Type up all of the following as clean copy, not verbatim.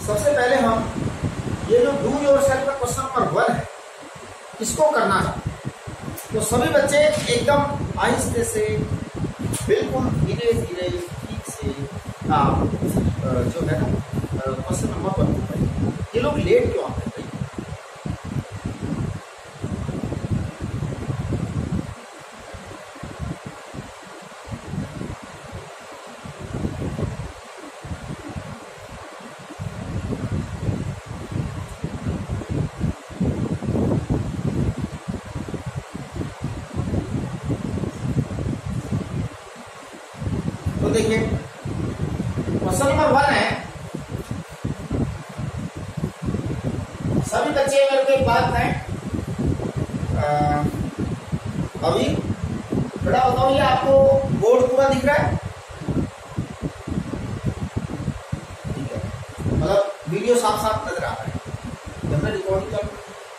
सबसे पहले हम ये जो डू योरसेल्फ का क्वेश्चन नंबर 1 है इसको करना चाहते हैं। तो सभी बच्चे एकदम आहिस्ते से बिल्कुल धीरे धीरे ठीक से आप जो है ना क्वेश्चन नंबर 1 को पढ़िए। ये लोग लेट क्यों आते हैं? तो देखिए क्वेश्चन नंबर 1 है। सभी बच्चे मेरे को एक बात है, अभी बड़ा बताओ, ये आपको बोर्ड पूरा दिख रहा है? ठीक है, मतलब वीडियो साफ साफ नजर आ रहा है जब मैं रिकॉर्डिंग कर।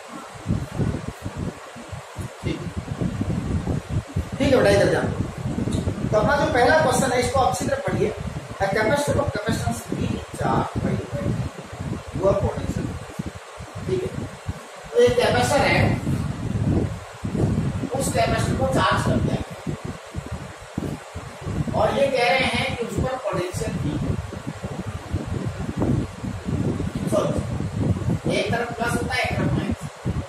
ठीक है बेटा, इधर जाओ। तो अपना जो पहला क्वेश्चन है इसको अच्छी तरह पढ़िए। Capacitor of capacitance V charge by your potential. ठीक है, तो एक कैपेसिटर है, उस कैपेसिटर को चार्ज कर दिया और ये कह रहे हैं कि उस पर पोटेंशियल V, एक तरफ प्लस होता है एक तरफ माइनस।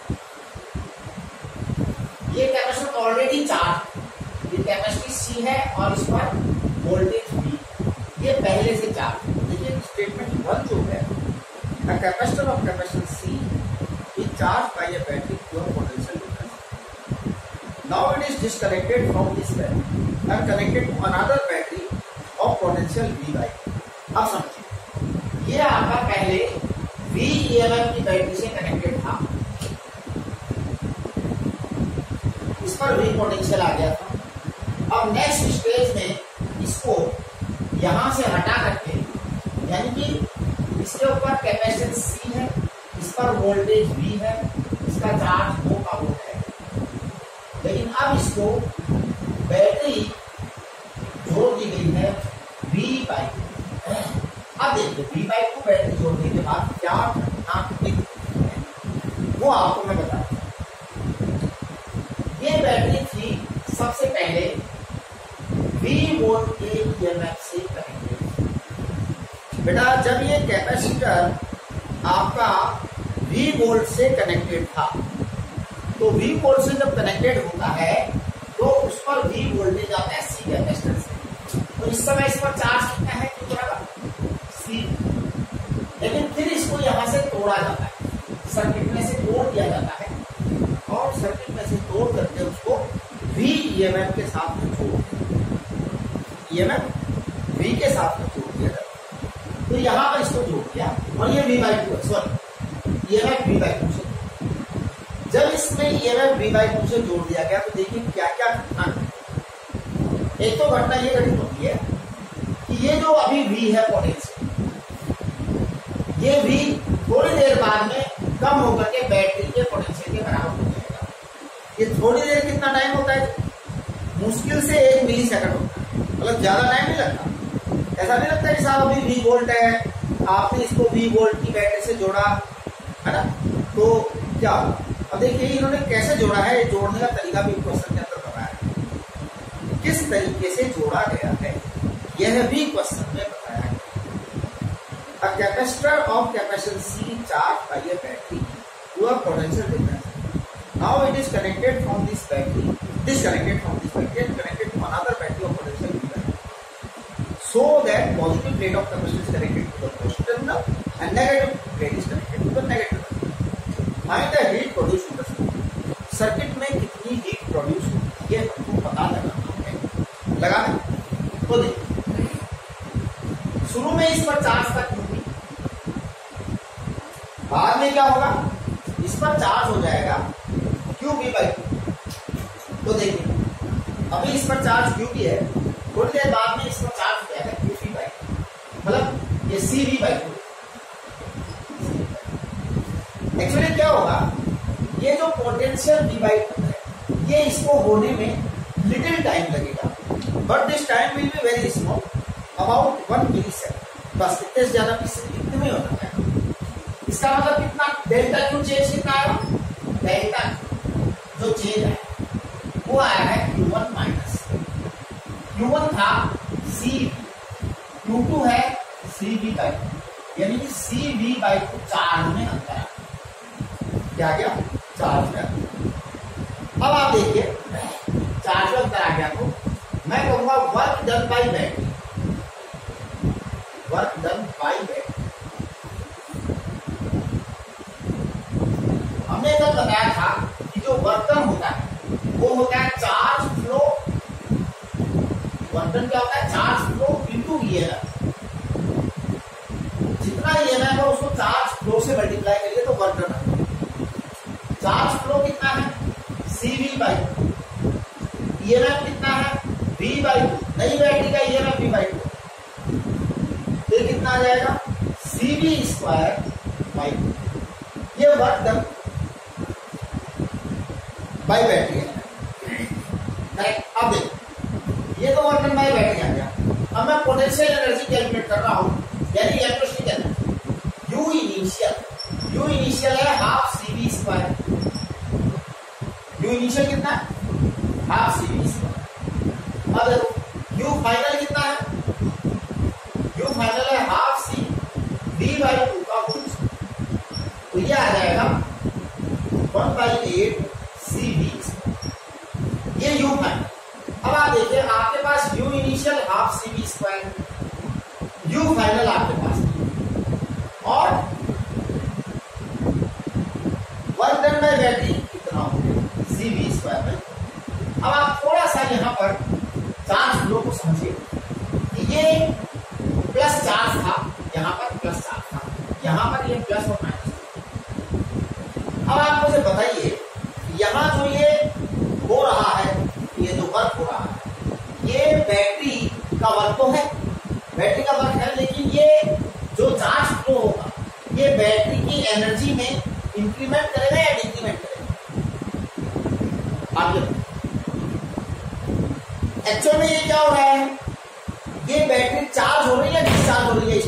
ये कैपेसिटर ऑलरेडी चार्ज, ये कैपेसिटी C है और इस पर वोल्टेज V, ये पहले से चार्ज। देखिए स्टेटमेंट 1 जो है, the capacitor of capacitance C is charged by a battery to a potential difference. Now it is disconnected from this battery and connected to another battery of potential V by। अब समझिए, ये आपका पहले V EMF की battery से connected था, इस पर V पोटेंशियल आ गया था। अब नेक्स्ट स्टेज में इसको यहां से हटा करके, यानी कि इसके ऊपर कैपेसिटेंस C है, इस पर वोल्टेज V है, इसका चार्ज 2 का वोल्ट है, लेकिन अब इसको बैटरी जोड़ दी गई है V/2। अब देखिए V/2 बैटरी जोड़ने के बाद क्या घटना है वो आपको मैं बताता हूं। ये बैटरी थी सबसे पहले V वोल्ट के EMF से कनेक्टेड। बेटा जब ये कैपेसिटर आपका V वोल्ट से कनेक्टेड था, तो V वोल्ट से जब कनेक्टेड होता है तो उस पर V वोल्टेज आता है C कैपेसिटर से। तो इस समय इस पर चार्ज कितना है? कितना का C। लेकिन फिर इसको यहां से तोड़ा जाता है, सर्किट में से तोड़ दिया जाता है और सर्किट में से तोड़ करके उसको V EMF के साथ में जोड़ EMF V के साथ में जोड़ दिया जाता है। तो यहां पर इसको जोड़ दिया और ये V/2 सॉरी EMF V/2 से। जब इसमें EMF V/2 से जोड़ दिया गया तो देखिए क्या क्या घटना है। एक तो घटना ये घटित होती है कि ये जो अभी V है पोटेंशियल, ये V थोड़ी देर बाद में कम होकर के बैटरी के पोटेंशियल के बराबर हो जाएगा। ये थोड़ी देर कितना टाइम होता है? मुश्किल से 1 मिली सेकंड होता है, मतलब ज्यादा टाइम नहीं लगता। ऐसा नहीं लगता कि साहब अभी V वोल्ट है, आपने इसको V वोल्ट की बैटरी से जोड़ा है ना, तो क्या? अब देखिए इन्होंने कैसे जोड़ा है, ये जोड़ने का तरीका भी क्वेश्चन के अंदर बताया है, किस तरीके से जोड़ा गया है यह भी क्वेश्चन में बताया है। A capacitor of capacitance C charged by a battery to a potential difference. Now it is connected from this battery, disconnected from this battery and connected to another battery of potential difference. So that positive plate of capacitor is connected to the positive terminal and negative plate is connected to the negative terminal. Find the heat produced in the circuit. Circuit में कितनी heat produce होती है हमको पता लगाना है। लगाना तो देखिए शुरू में इस पर चार्ज तक होगी, बाद में क्या होगा, इस पर चार्ज हो जाएगा QV/2। तो देखिए अभी इस पर चार्ज QV है, थोड़ी देर बाद में इस पर चार्ज हो जाएगा QV/2, मतलब ये CV/2। एक्चुअली क्या होगा, ये जो पोटेंशियल V/2 है ये इसको होने में लिटिल टाइम लगेगा, but this time will be very small, about 1 millisecond. बस इतने से ज्यादा इतने में होना है। इसका मतलब कितना डेल्टा क्यू चेंज कितना आया, डेल्टा जो चेंज है वो आया है Q1 माइनस, Q1 था CV, Q2 है CV/2, यानी कि CV/2 चार्ज में अंतर है, क्या गया चार्ज में अंतर। अब आप देखिए चार्ज में अंतर आ गया तो मैं कहूंगा work done by battery, work done by battery. हमने कल बताया था कि जो वर्क डन होता है वो होता है चार्ज फ्लो, वर्क डन क्या होता है, चार्ज फ्लो इनटू ईएमएफ। जितना ईएमएफ है उसको चार्ज फ्लो से मल्टीप्लाई करिए तो वर्क डन है। चार्ज फ्लो कितना है CV/2, ईएमएफ कितना है V/2, नई बैटरी का ईएमएफ V/2, तो कितना आ जाएगा CV²/2। ये वर्क डन बाय बैटरी है, करेक्ट। अब देखो ये तो वर्क डन बाय बैटरी आ गया। अब मैं पोटेंशियल एनर्जी कैलकुलेट कर रहा हूं, यानी इलेक्ट्रिसिटी एनर्जी। U इनिशियल है हाफ CV², U इनिशियल कितना है हाफ CV²। अब देखो U फाइनल कितना है, U फाइनल है हाफ CV/2 का होल स्क्वायर, तो ये आ जाएगा 1/8 CV², ये U फाइनल। अब आप देखिए आपके पास U initial half CV², U final आपके पास, और वर्क डन बाय बैटरी कितना हो गया CV²। अब आप थोड़ा सा यहाँ पर चार्ज फ्लो को समझिए कि ये प्लस चार्ज था, यहाँ पर प्लस चार्ज था, यहाँ पर ये प्लस और माइनस। अब आप मुझे बताइए यहाँ जो ये हो रहा है, ये जो वर्क हो रहा है, ये बैटरी का वर्क तो है, बैटरी का वर्क है, लेकिन ये जो चार्ज फ्लो होगा ये बैटरी की एनर्जी में इंक्रीमेंट करेगा या डिक्रीमेंट करेगा? आगे एक्चुअल में ये क्या हो रहा है, ये बैटरी चार्ज हो रही है डिस्चार्ज हो रही है?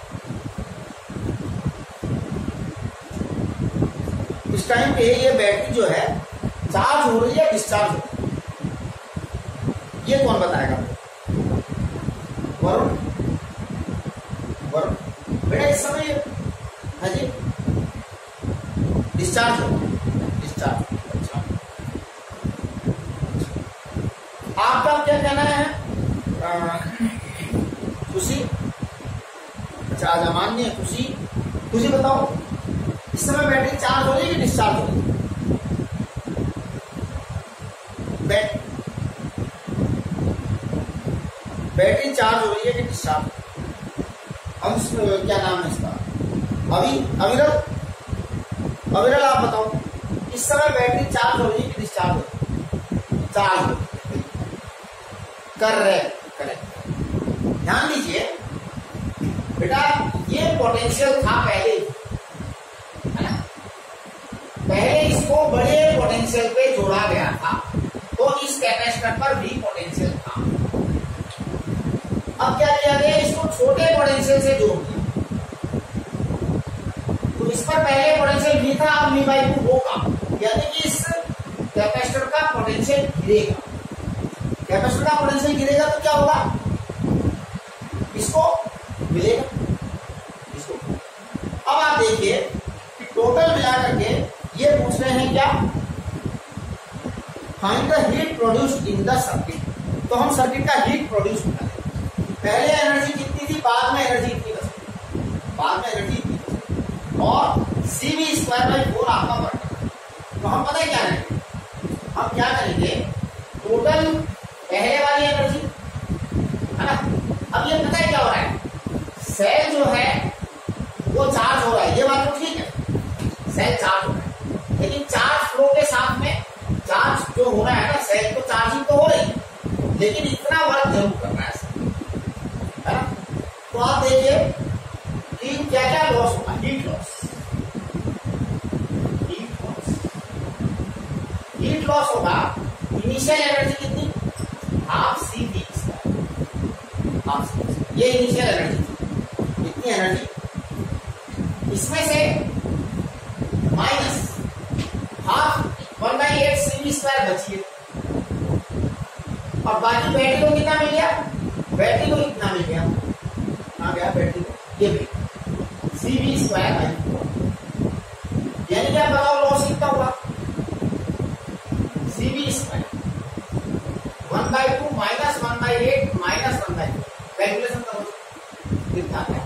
इस टाइम पे ये बैटरी जो है चार्ज हो रही है डिस्चार्ज हो रही है? ये कौन बताएगा? वरुण, वरुण बेटा इस समय हाँ जी डिस्चार्ज हो, डिस्चार्ज। अच्छा आपका क्या कहना है खुशी? अच्छा आज अमान्य है खुशी, खुशी बताओ इस समय बैटरी चार्ज हो रही है कि डिस्चार्ज हो रही है? बैटरी चार्ज हो रही है कि डिस्चार्ज? अंश क्या नाम है इसका? अविरल, अविरल आप बताओ इस समय बैटरी चार्ज हो रही है कि डिस्चार्ज हो रही है? चार्ज हो रही है, करेक्ट करेक्ट। ध्यान दीजिए बेटा ये पोटेंशियल था पहले, है ना, पहले इसको बड़े पोटेंशियल पे जोड़ा गया था, तो इस कैपेसिटर पर भी पोटेंशियल था। अब क्या किया गया, इसको छोटे पोटेंशियल से जोड़ दिया, तो इस पर पहले पोटेंशियल भी था, अब V/2 होगा, यानी कि इस कैपेसिटर का पोटेंशियल गिरेगा। कैपेसिटर का पोटेंशियल गिरेगा तो क्या होगा, इसको मिलेगा, इसको। अब आप देखिए कि टोटल मिला करके ये पूछ रहे हैं क्या, find the heat produced in the circuit. तो हम सर्किट का हीट प्रोड्यूस करते हैं, पहले एनर्जी कितनी थी, बाद में एनर्जी इतनी बची, बाद में एनर्जी इतनी बची, और CV²/4 आपका वर्क। तो हम पता है क्या करेंगे, हम क्या करेंगे, टोटल पहले वाली एनर्जी है ना। अब ये पता है क्या हो रहा है, सेल जो है वो चार्ज हो रहा है, ये बात तो ठीक है, सेल चार्ज हो रहा है, लेकिन चार्ज फ्लो के साथ में चार्ज जो हो रहा है ना, सेल तो चार्जिंग तो हो रही है, लेकिन इतना वर्क जरूर कर रहा है ना। तो आप देखिए कि क्या क्या लॉस होगा, हीट लॉस, हीट लॉस होगा। इनिशियल एनर्जी कितनी, हाफ CV², हाफ CV², ये इनिशियल एनर्जी, इतनी एनर्जी इसमें से माइनस हाफ 1/8 CV स्क्वायर बची है, और बाकी बैटरी को कितना मिल गया, बैटरी को कितना मिल गया, आ गया बैटरी को ये भी CV स्क्वायर बाई 4, यानी क्या बताओ लॉस कितना हुआ, CV square 1/2 minus 1/8 minus 1/4, calculation करो कितना है,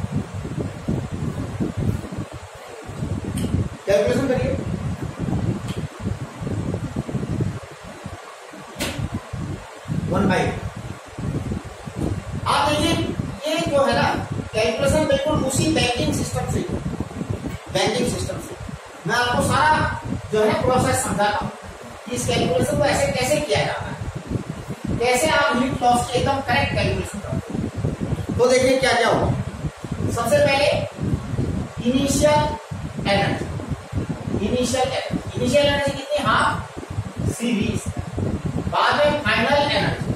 कैलकुलेशन करिए। आप देखिए ये जो है ना कैलकुलेशन बिल्कुल उसी बैंकिंग सिस्टम से मैं आपको सारा जो है प्रोसेस समझाता हूँ कि इस कैलकुलेशन को ऐसे कैसे किया जाता है, कैसे आप यूनिट लॉस की एकदम करेक्ट कैलकुलेशन करते हैं। तो देखिए क्या क्या होगा, सबसे पहले इनिशियल एनर्जी कितनी, हाफ CV, बाद में final energy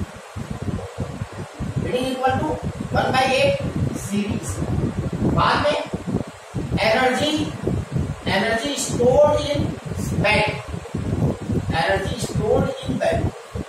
equal to 1/8 CV, बाद में energy stored in battery, energy stored in battery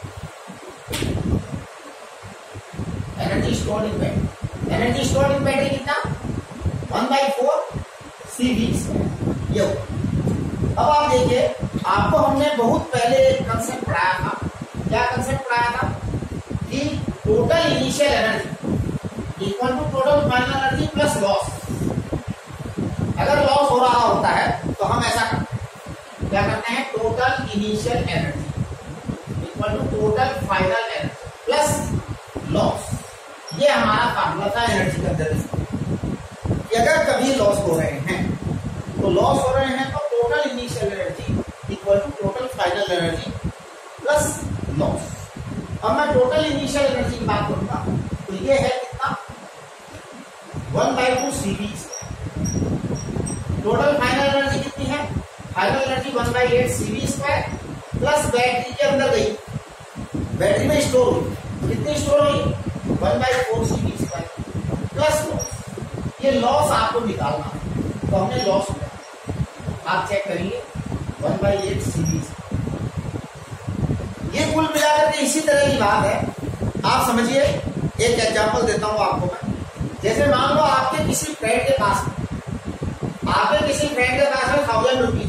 कितना 1/4 CV। ये अब आप देखिए, आपको हमने बहुत पहले एक कंसेप्ट पढ़ाया था, क्या कंसेप्ट पढ़ाया था कि total initial energy equal to total final energy plus loss. अगर लॉस हो रहा होता है तो हम ऐसा क्या करते हैं, total initial energy equal to total final energy plus loss. ये हमारा फार्मूला था एनर्जी कंजर्वेशन। अगर कभी लॉस हो रहे हैं तो total initial energy equal to total final energy plus loss. अब मैं टोटल इनिशियल एनर्जी की बात करूंगा तो ये है कितना 1/2 CV। टोटल फाइनल एनर्जी कितनी है, final energy 1/8 CV square plus battery के अंदर गई, बैटरी में स्टोर हुई, कितनी स्टोर हुई 1/4 CV स्क्वायर प्लस लॉस। ये लॉस आपको निकालना है तो हमने लॉस निकाला, आप चेक करिए 1/8 CV। ये कुल मिलाकर के इसी तरह की बात है। आप समझिए, एक एग्जांपल देता हूं आपको मैं। जैसे मान लो आपके किसी फ्रेंड के पास में 1000 रुपीज,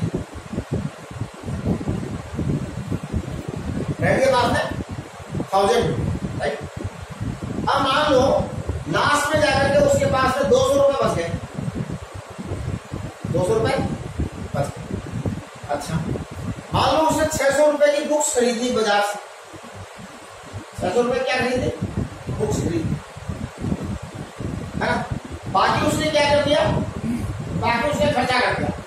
फ्रेंड के पास में 1000 रुपीज, राइट। अब मान लो लास्ट में जाकर के उसके पास में 200 रुपए बच गए, 200 रुपए बच गए। अच्छा, मान लो उसने 600 रुपए की बुक्स खरीदी बाजार से, 600 रुपए क्या खरीदे, बुक्स खरीदी, है ना। बाकी उसने क्या कर दिया, बाकी उसने खर्चा कर दिया,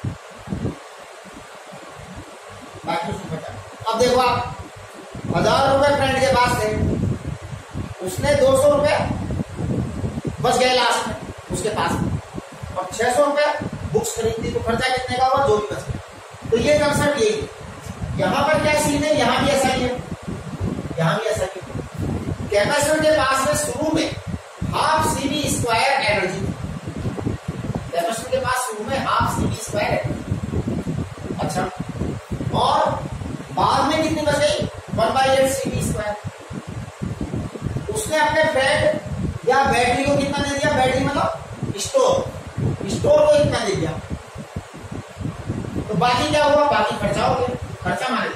अब देखो आप 1000 रुपए फ्रेंड के पास थे, उसने 200 रुपए बच गए लास्ट में उसके पास में, और 600 रुपए बुक्स खरीदी तो खर्चा कितने का हुआ, जो भी बच गया। तो ये कंसेप्ट यही है। यहाँ पर क्या सीन है, यहाँ भी ऐसा ही है, यहाँ भी ऐसा ही है। कैपेसिटर के पास में शुरू में half CV square energy, capacitor के पास शुरू में हाफ CV स्क्वायर एनर्जी। अच्छा, और बाद में कितनी बच गई 1/8 CV स्क्वायर। उसने अपने फ्रेंड या बैटरी को कितना दे दिया, बैटरी मतलब स्टोर को कितना दे दिया, तो बाकी क्या हुआ, बाकी खर्चा हो गया, खर्चा माने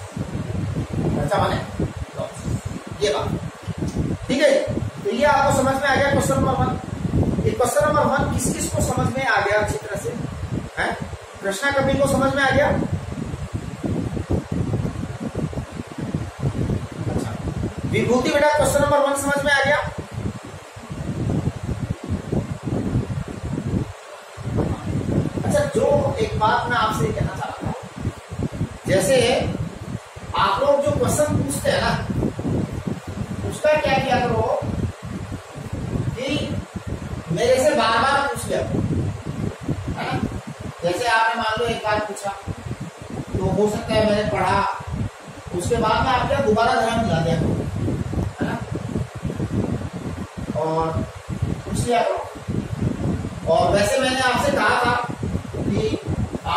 लॉस, ये बात ठीक है। तो ये आपको समझ में आ गया क्वेश्चन नंबर 1। ये क्वेश्चन नंबर 1 किस किस को समझ में आ गया अच्छी तरह से, है कृष्णा कपिल को समझ में आ गया। अच्छा, विभूति बेटा क्वेश्चन नंबर 1 समझ में आ गया। अच्छा, जो एक बात मैं आपसे कहना चाह रहा था, जैसे आप लोग जो क्वेश्चन पूछते हैं ना, उसका क्या किया करो कि मेरे से बार बार पूछ लिया, है ना। जैसे आपने मान लो एक बार पूछा तो हो सकता है मैंने पढ़ा, उसके बाद में आपने दोबारा ध्यान दिला दिया, है ना, और पूछ लिया करो। और वैसे मैंने आपसे कहा था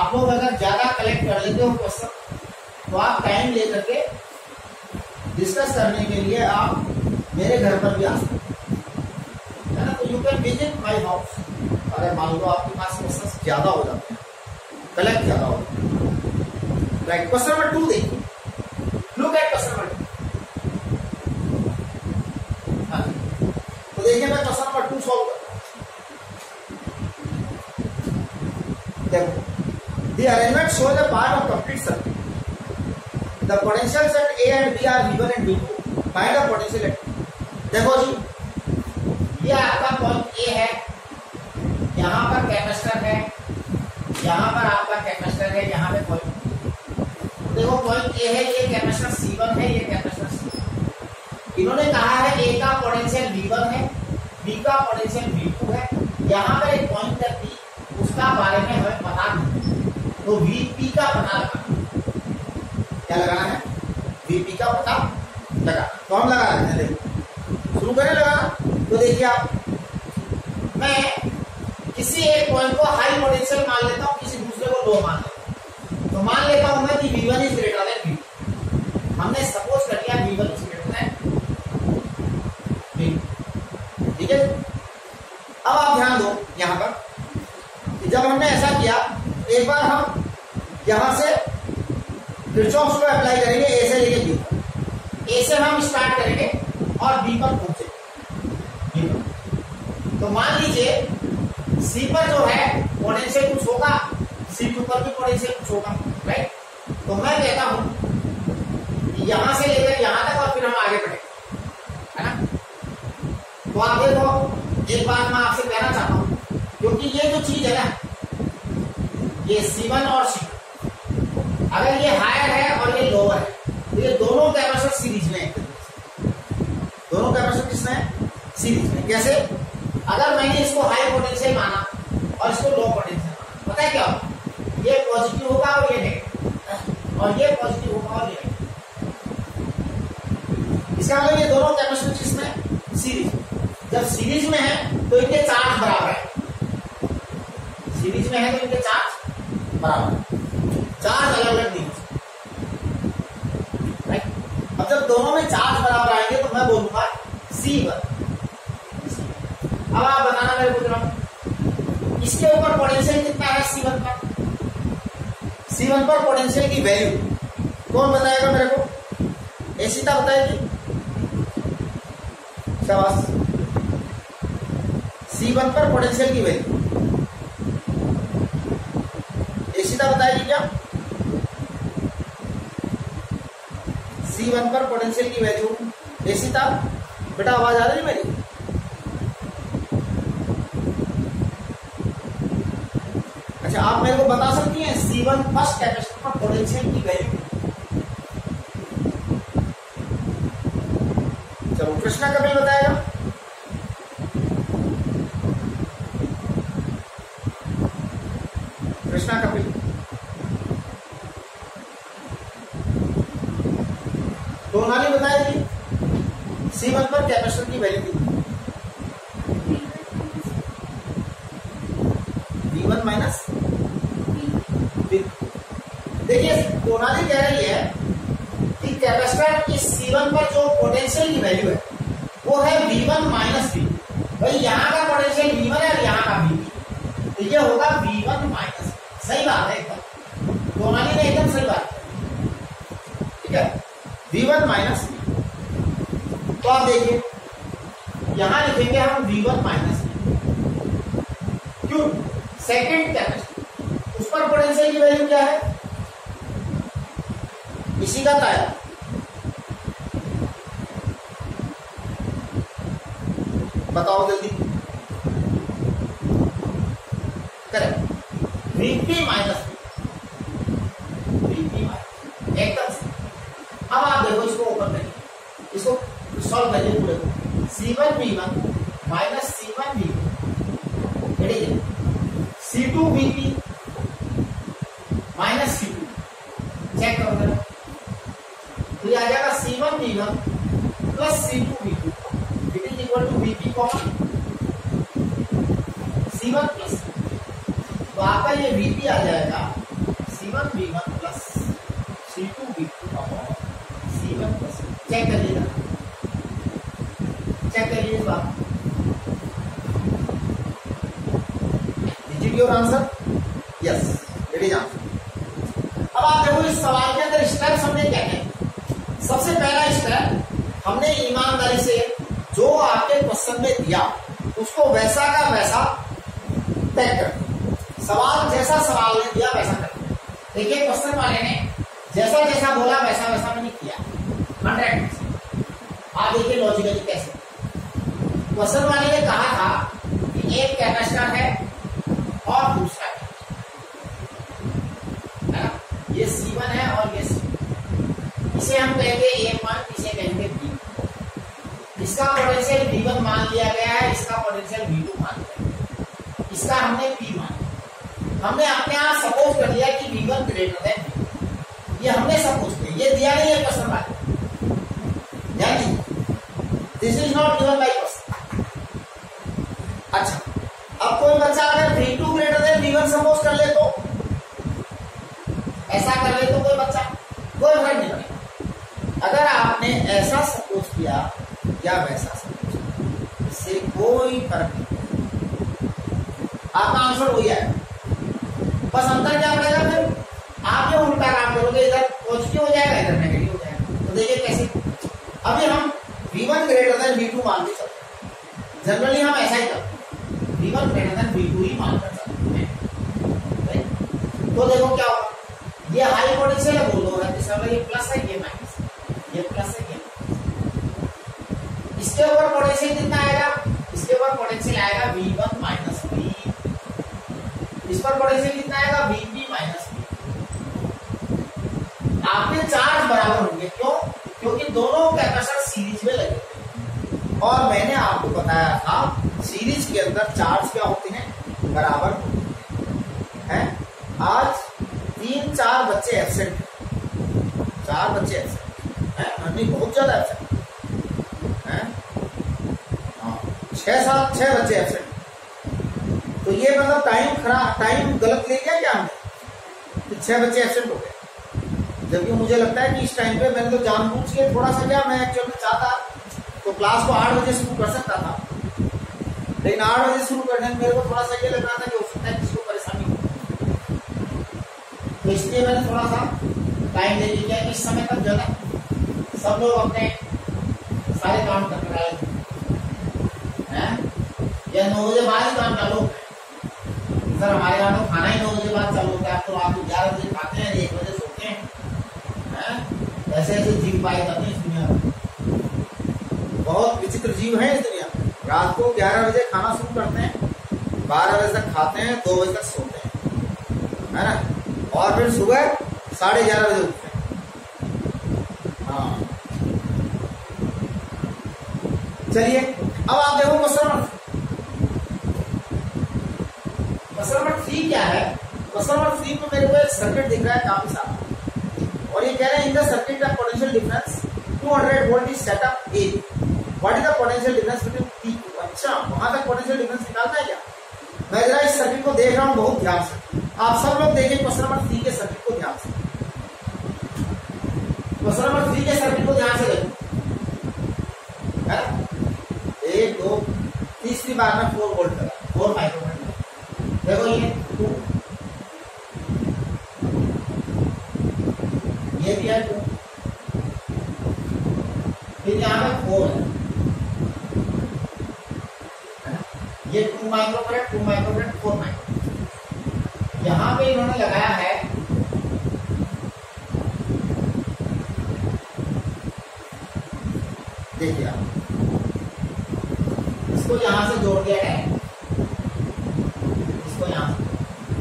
आप लोग अगर ज्यादा कलेक्ट कर लेते हो क्वेश्चन तो आप टाइम ले करके डिस्कस करने के लिए आप मेरे घर पर भी आ सकते है ना। तो you can visit my house. अगर मान लो आपके पास क्वेश्चन ज्यादा हो जाते हैं, कलेक्ट ज्यादा हो जाते हैं। राइट, क्वेश्चन नंबर 2 देखिए, लुक एट क्वेश्चन नंबर 2। तो देखिए मैं क्वेश्चन नंबर 2 सॉल्व करता हूं। देखो, the arrangement shows a part of complete circuit. The potentials at A and B are V1 and V2. Find the potential at B. देखो जी, ये आपका पॉइंट ए है, यहाँ पर कैपेसिटर है, यहाँ पर आपका कैपेसिटर है, यहाँ पे पॉइंट। देखो पॉइंट ए है, ये कैपेसिटर C1 है, ये कैपेसिटर C2। इन्होंने कहा है ए का पोटेंशियल V1 है, बी का पोटेंशियल V2 है, यहाँ पर एक पॉइंट है P, उसका बारे में हमें पता नहीं, तो Vp का पता लगाना। क्या लगाना है? Vp का पता लगाना। तो हम लगा रहे हैं, देखो शुरू करें लगाना। तो देखिए आप, मैं किसी एक पॉइंट को हाई पोटेंशियल मान लेता हूं, किसी दूसरे को लो मान लेता हूं। तो मान लेता हूं मैं कि V1 is greater than V2। हमने सपोज कर लिया V1 is greater than V2, ठीक है। अब आप ध्यान दो यहां पर कि जब हमने ऐसा किया, एक बार हम यहां से किरचॉफ को अप्लाई करेंगे, ए से लेके बी तक। ए से हम स्टार्ट करेंगे और बी पर पहुंचे। तो मान लीजिए सी पर जो है पोटेंशियल कुछ होगा, C2 पर भी पोटेंशियल कुछ होगा, राइट। तो मैं कहता हूं यहां से लेकर यहां तक और फिर हम आगे बढ़ेंगे, है ना। तो आप देखो, एक बात मैं आपसे कहना चाहता हूं, क्योंकि ये जो चीज है ना, ये C1 और C2, अगर ये हायर है और ये लोअर है, तो ये दोनों कैपेसिटर सीरीज में है। दोनों कैपेसिटर किसमें है? सीरीज में। कैसे? अगर मैंने इसको हाई पोटेंशियल माना और इसको लो पोटेंशियल माना, पता है क्या होगा? ये पॉजिटिव होगा और ये नेगेटिव, और ये पॉजिटिव होगा और ये नेगेटिव। इसका मतलब ये दोनों कैपेसिटर किसमें है? सीरीज में। जब सीरीज में है तो इनके चार्ज बराबर है। सीरीज में है तो इनके चार्ज बराबर है, चार्ज अलग अलग नहीं हो सकते, राइट। अब जब दोनों में चार्ज बराबर आएंगे तो मैं बोलूंगा C1। अब आप बताना मेरे को जरा, इसके ऊपर पोटेंशियल कितना है C1 पर? C1 पर पोटेंशियल की वैल्यू कौन बताएगा मेरे को? एसिता बताएगी। शाबाश। C1 पर पोटेंशियल की वैल्यू एसिता बताएगी क्या? C1 पर पोटेंशियल की वैल्यू एसिता, बेटा आवाज आ रही है मेरी? अच्छा, आप मेरे को बता सकती हैं C1 फर्स्ट कैपेसिटर पर पोटेंशियल की वैल्यू? चलो कृष्णा कपिल बताएगा। कृष्णा कपिल। सोनाली बताएगी C1 पर कैपेसिटर की वैल्यू कितनी? V1 minus V2। देखिए सोनाली कह रही है कि कैपेसिटर इस C1 पर जो पोटेंशियल की वैल्यू है वो है V1 माइनस V2। भाई यहाँ का पोटेंशियल V1 है और यहाँ का V2, तो ये होगा V1 माइनस। सही बात है एकदम, सोनाली ने एकदम सही बात, ठीक है। V1 minus V2। तो आप देखिए यहां लिखेंगे हम V1 माइनस V2। क्यों? सेकंड कैपेसिटर, उस पर पोटेंशियल की वैल्यू क्या है? इसी का ताया, बताओ जल्दी। Correct, Vp minus Vp minus, एकदम से। अब आप देखो इसको ओपन करिए, इसको सॉल्व करिए पूरे को। C1 V1 minus C1 V2, C2 Vp minus C2, check करो जरा, तो ये आ जाएगा C1 V1 plus C2 V2 it is equal to Vp common C1 plus, तो आपका ये Vp आ जाएगा C1V1 plus C2V2 upon C1 plus, check कर लीजिए, चेक कर लीजिए बात। Did your answer? Yes, it is answer. अब आप देखो इस सवाल के अंदर स्टेप्स हमने क्या है। सबसे पहला स्टेप, हमने ईमानदारी से जो आपके क्वेश्चन में दिया उसको वैसा का वैसा टैग कर, सवाल जैसा सवाल ने दिया वैसा कर। देखिए क्वेश्चन वाले ने जैसा जैसा बोला वैसा वैसा मैंने किया 100%। आप देखिए लॉजिकली कैसे। क्वेश्चन वाले ने कहा था कि एक कैपेसिटर है और दूसरा है ना, ये C1 है और ये C2, इसे हम कहेंगे A1, इसे कहेंगे B। इसका पोटेंशियल V1 मान लिया गया है, इसका पोटेंशियल V2 मान लिया गया, इसका हमने P मान, हमने अपने आप सपोज कर लिया कि V1 ग्रेटर देन V2। ये हमने सपोज किया, ये दिया नहीं है क्वेश्चन वाले, यानी this is not given by question. अच्छा, अब कोई बच्चा अगर V2 greater than V1 suppose कर ले तो, ऐसा कर ले तो कोई बच्चा, कोई फर्क नहीं पड़ेगा। अगर आपने ऐसा सपोज किया या वैसा सपोज किया, इससे कोई फर्क नहीं पड़ेगा, आपका आंसर वही आएगा। बस अंतर क्या पड़ेगा, फिर आप जो उल्टा काम करोगे, इधर पॉजिटिव हो जाएगा इधर नेगेटिव हो जाएगा। तो देखिए कैसे, अभी हम V1 ग्रेटर देन V2 मान के चलते हैं, जनरली हम ऐसा ही करते हैं, V1 ग्रेटर देन V2 ही मानकर चलते हैं। तो देखो क्या होगा, ये हाई पोटेंशियल है, बोल दो है, ये प्लस है, ये माइनस, ये प्लस है, ये माइनस। इसके ऊपर पोटेंशियल कितना आएगा, इसके ऊपर पोटेंशियल आएगा V1 माइनस V, इस पर पोटेंशियल कितना आएगा VP माइनस V। आपके चार्ज बराबर होंगे, क्यों? क्योंकि दोनों कैपेसिटर सीरीज में लगे थे और मैंने आपको बताया था सीरीज के अंदर चार्ज क्या होते हैं, बराबर होते हैं। आज 3-4 बच्चे एब्सेंट हैं, 4 बच्चे एब्सेंट हैं, नहीं बहुत ज्यादा एब्सेंट हैं, 6 बच्चे एब्सेंट। तो ये मतलब टाइम खराब, टाइम गलत ले लिया क्या हमने, तो 6 बच्चे एब्सेंट हो गए। जबकि मुझे लगता है कि इस टाइम पे मैंने तो जानबूझ के थोड़ा सा क्या, मैं एक्चुअली चाहता तो क्लास को 8 बजे शुरू कर सकता था, लेकिन 8 बजे शुरू करने में मेरे को थोड़ा सा ये लग रहा था कि हो सकता है किसी को परेशानी हो, तो इसलिए मैंने थोड़ा सा टाइम ले लिया कि इस समय तक जो है सब लोग अपने सारे काम कर रहे हैं, या 9 बजे बाद ही काम चालू होता है। सर हमारे यहाँ तो खाना ही 9 बजे बाद चालू होता है, तो आप 11 बजे खाते हैं, 1 बजे सोते हैं, ऐसे ऐसे जीव पाए जाते हैं इस दुनिया में, बहुत विचित्र जीव है इस दुनिया में। रात को 11 बजे खाना शुरू करते हैं, 12 बजे तक खाते हैं, 2 बजे तक सोते हैं, है ना, और फिर सुबह 11:30 बजे उठते हैं। हाँ चलिए, अब आप देखो क्वेश्चन नंबर 3 क्या है। क्वेश्चन नंबर 3 में मेरे को एक सर्किट दिख रहा है काफी सारा, और ये कह रहे हैं in the circuit the potential difference 200 volt is set up a, what is the potential difference between P2। अच्छा, वहां तक पोटेंशियल डिफरेंस निकालना है क्या? मैं जरा इस सर्किट को देख रहा हूं बहुत ध्यान से, आप सब लोग देखिए क्वेश्चन नंबर 3 के सर्किट को ध्यान से, क्वेश्चन नंबर 3 के सर्किट को ध्यान से देखो, है 1 2 तीसरी बार में 4 वोल्ट लगा, 4 माइक्रोवोल्ट। देखो ये 2, ये भी है 2, फिर यहाँ पे 4 है, ये 2 माइक्रोफैरड 2 माइक्रोफैरड 4 माइक्रोफैरड। यहाँ पे इन्होंने लगाया है देखिए आप, इसको यहां से जोड़ दिया है, इसको यहां से,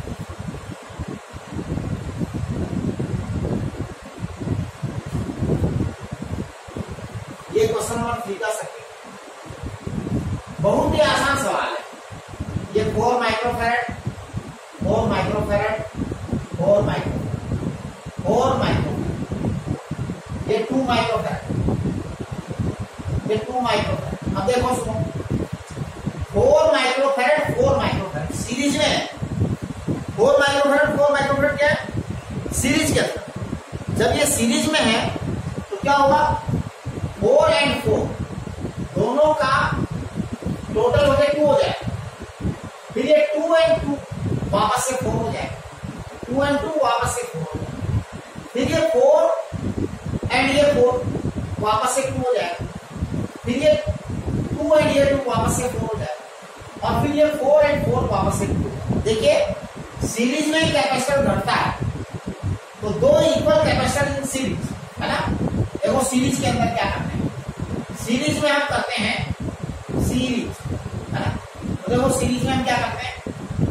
ये क्वेश्चन नंबर 3 का सर्किट बहुत ही आसान सवाल है। ये 4 माइक्रोफैरड 4 माइक्रोफैरड 4 माइक्रोफैरड 4 माइक्रोफैरड, ये 2 माइक्रोफैरड, ये 2 माइक्रोफैरड। अब देखो सुनो, 4 माइक्रोफैरड 4 माइक्रोफैरड सीरीज में है। 4 माइक्रोफैरड 4 माइक्रोफैरड क्या है, सीरीज के अंदर जब ये सीरीज में है तो क्या होगा, 4 and 4 दोनों का टोटल हो जाए 2 हो जाए, फिर ये 2 and 2 वापस से 4 हो जाए, 2 and 2 वापस से 4 हो जाए, फिर ये 4 and ये 4 वापस से 2 हो जाए, फिर ये 2 and ये 2 वापस से 4 हो जाए, और फिर ये 4 and 4 वापस से 2। देखिए सीरीज में ही कैपेसिटर घटता है, तो 2 इक्वल कैपेसिटर इन सीरीज है ना। देखो सीरीज के अंदर क्या करते हैं, सीरीज में हम करते हैं सीरीज है ना। तो देखो सीरीज में हम क्या करते हैं,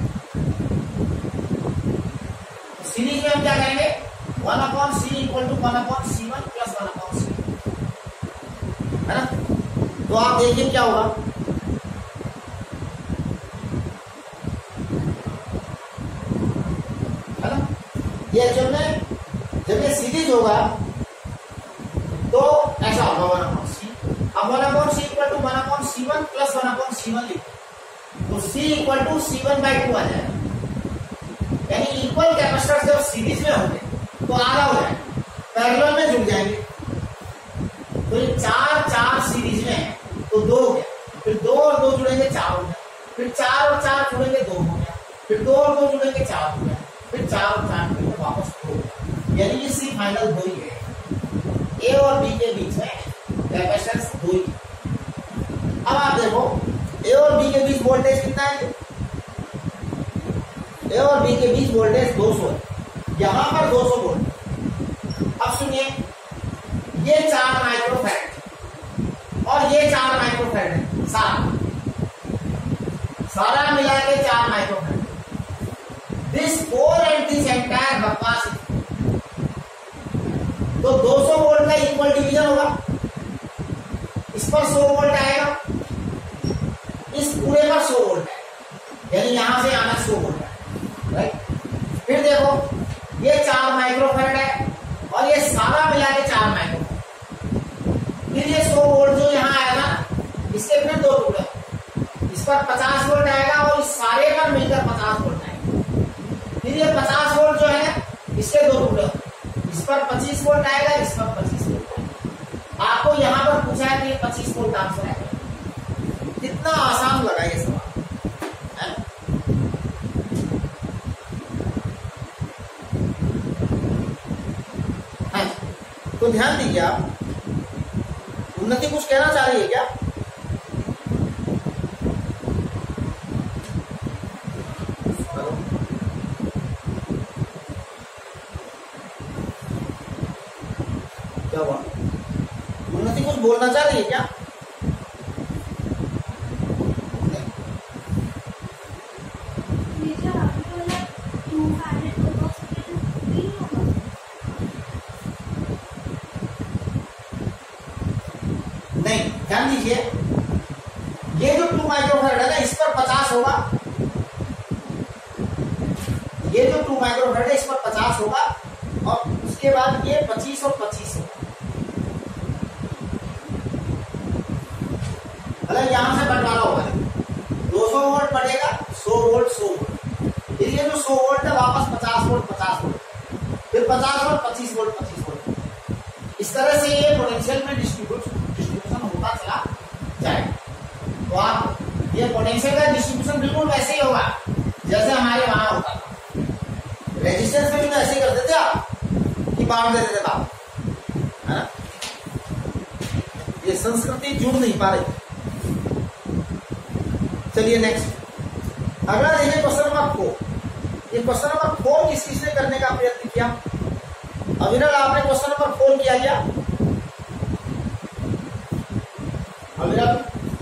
सीरीज में हम क्या करेंगे, 1/c equal to 1/c1 plus 1/c है ना। तो आप देखिए क्या होगा, है ना। ये जब ये सीरीज होगा तो ऐसा होगा 1/c। अब 1/c equal to 1/c1 plus 1/c1 लिखो तो c इक्वल टू c1/2 आ जाएगा। यानी इक्वल कैपेसिटर जब सीरीज में होंगे तो आधा हो जाएगा, पैरेलल में जुड़ जाएंगे। तो ये 4 सीरीज में है तो 2 हो गया, फिर 2 और 2 जुड़ेंगे 4 हो गया, फिर 4 और 4 जुड़ेंगे 2 हो गया, फिर 2 और 2 जुड़ेंगे 4 हो गया, फिर 4 और 4 जुड़ेंगे वापस 2 हो गया। यानी कि सी फाइनल 2 ही है। ए और बी के बीच में कैपेसिटेंस 2 ही। अब आप देखो ए और बी के बीच वोल्टेज कितना है, ए और बी के बीच वोल्टेज 200 है, यहां पर 200 वोल्ट। अब सुनिए ये 4 माइक्रोफैराड और ये 4 माइक्रोफैराड है, सारा मिला के 4 microfarad. This 4 and this entire बकवास। तो 200 वोल्ट का इक्वल डिवीजन होगा, इस पर 100 वोल्ट आएगा, इस पूरे पर 100 वोल्ट आएगा, यानी यहां से आना 100 वोल्ट है, राइट। फिर देखो ये 4 माइक्रोफैराड है और ये सारा मिला के 4 माइक्रोफैराड। फिर ये 100 वोल्ट जो यहां आएगा ना, इसके फिर 2 टुकड़े, इस पर 50 वोल्ट आएगा और इस सारे पर मिलकर 50 वोल्ट आएगा। फिर ये 50 वोल्ट जो है इसके 2 टुकड़े, इस पर 25 वोल्ट आएगा, इस पर 25 वोल्ट आएगा। आपको यहां पर पूछा है कि 25 वोल्ट आंसर आएगा। कितना आसान लगा ये सवाल है? तो ध्यान दीजिए आप, उन्नति कुछ कहना चाह रही है क्या? क्या हुआ, उन्नति कुछ बोलना चाह रही है क्या? नहीं, ध्यान दीजिए, ये जो 2 माइक्रोफैराड है ना, इस पर 50 होगा, ये जो 2 माइक्रोफैराड है इस पर 50 होगा, और उसके बाद ये 25 और 25 होगा। मतलब यहां से बंटवारा होगा, 200 वोल्ट बढ़ेगा, 100 वोल्ट 100 वोल्ट, फिर ये जो 100 वोल्ट है वापस 50 वोल्ट 50 वोल्ट, फिर 50 वोल्ट 25 वोल्ट 25 वोल्ट। इस तरह से ये पोटेंशियल में डिस्ट्रीब्यूशन होता चला जाएगा। तो आप ये पोटेंशियल का डिस्ट्रीब्यूशन बिल्कुल वैसे ही होगा जैसे हमारे वहां होता था। रेजिस्टेंस में भी तो ऐसे ही करते थे आप कि बांट देते थे आप, है ना। ये संस्कृति जुड़ नहीं पा रही। चलिए नेक्स्ट, अगला देखिए क्वेश्चन नंबर 4। ये क्वेश्चन नंबर 4 किसने करने का प्रयत्न किया? अविरल, आपने क्वेश्चन नंबर 4 किया क्या? अविरल,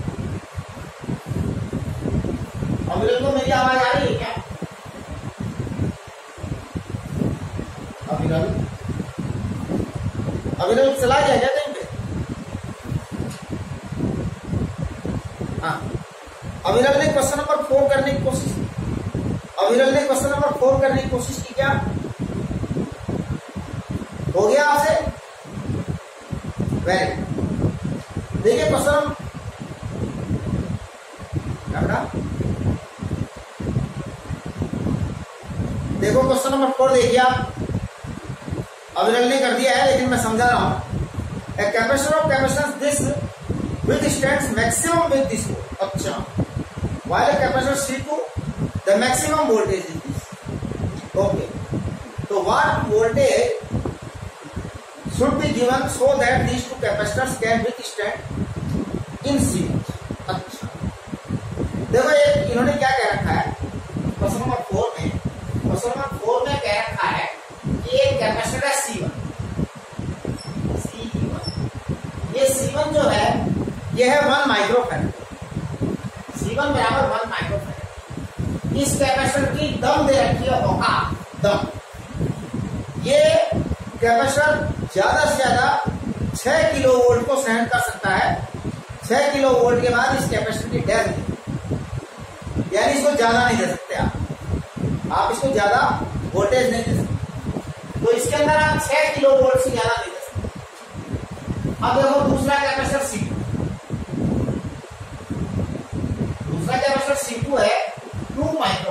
अविरल को मेरी आवाज आ रही है क्या? अविरल, अविरल चला गया क्या कहीं पे? हाँ, अविरल ने क्वेश्चन नंबर 4 करने की कोशिश की। अविरल ने क्वेश्चन नंबर 4 करने की कोशिश की क्या? हो गया आपसे? Very good. देखिए क्वेश्चन, देखो क्वेश्चन नंबर 4 देखिए आप। अविरल ने कर दिया है लेकिन मैं समझा रहा हूं। A capacitor of capacitance this withstands maximum with this. अच्छा, while a capacitor C2 the maximum voltage is this। okay, so what voltage should be given so that these two capacitors can withstand in series। अच्छा, देखो ये इन्होंने क्या कह रखा है question number 4 में। क्वेश्चन नंबर 4 में कह रखा है कि एक कैपेसिटर C1, ये C1 जो है ये है 1 माइक्रोफैराड। C1 बराबर 1 माइक्रोफैराड। इस कैपेसिटर की दम दे रखी है औकात, दम। ये कैपेसिटर ज्यादा से ज्यादा 6 किलो वोल्ट को सहन कर सकता है। 6 किलो वोल्ट के बाद इस कैपेसिटर की डेथ, यानी इसको ज्यादा नहीं दे सकते आप इसको ज्यादा वोल्टेज नहीं दे सकते, तो इसके अंदर आप 6 किलो वोल्ट से ज्यादा नहीं दे सकते। अब देखो दूसरा कैपेसिटर C2, दूसरा कैपेसिटर C2 है 2 माइक्रो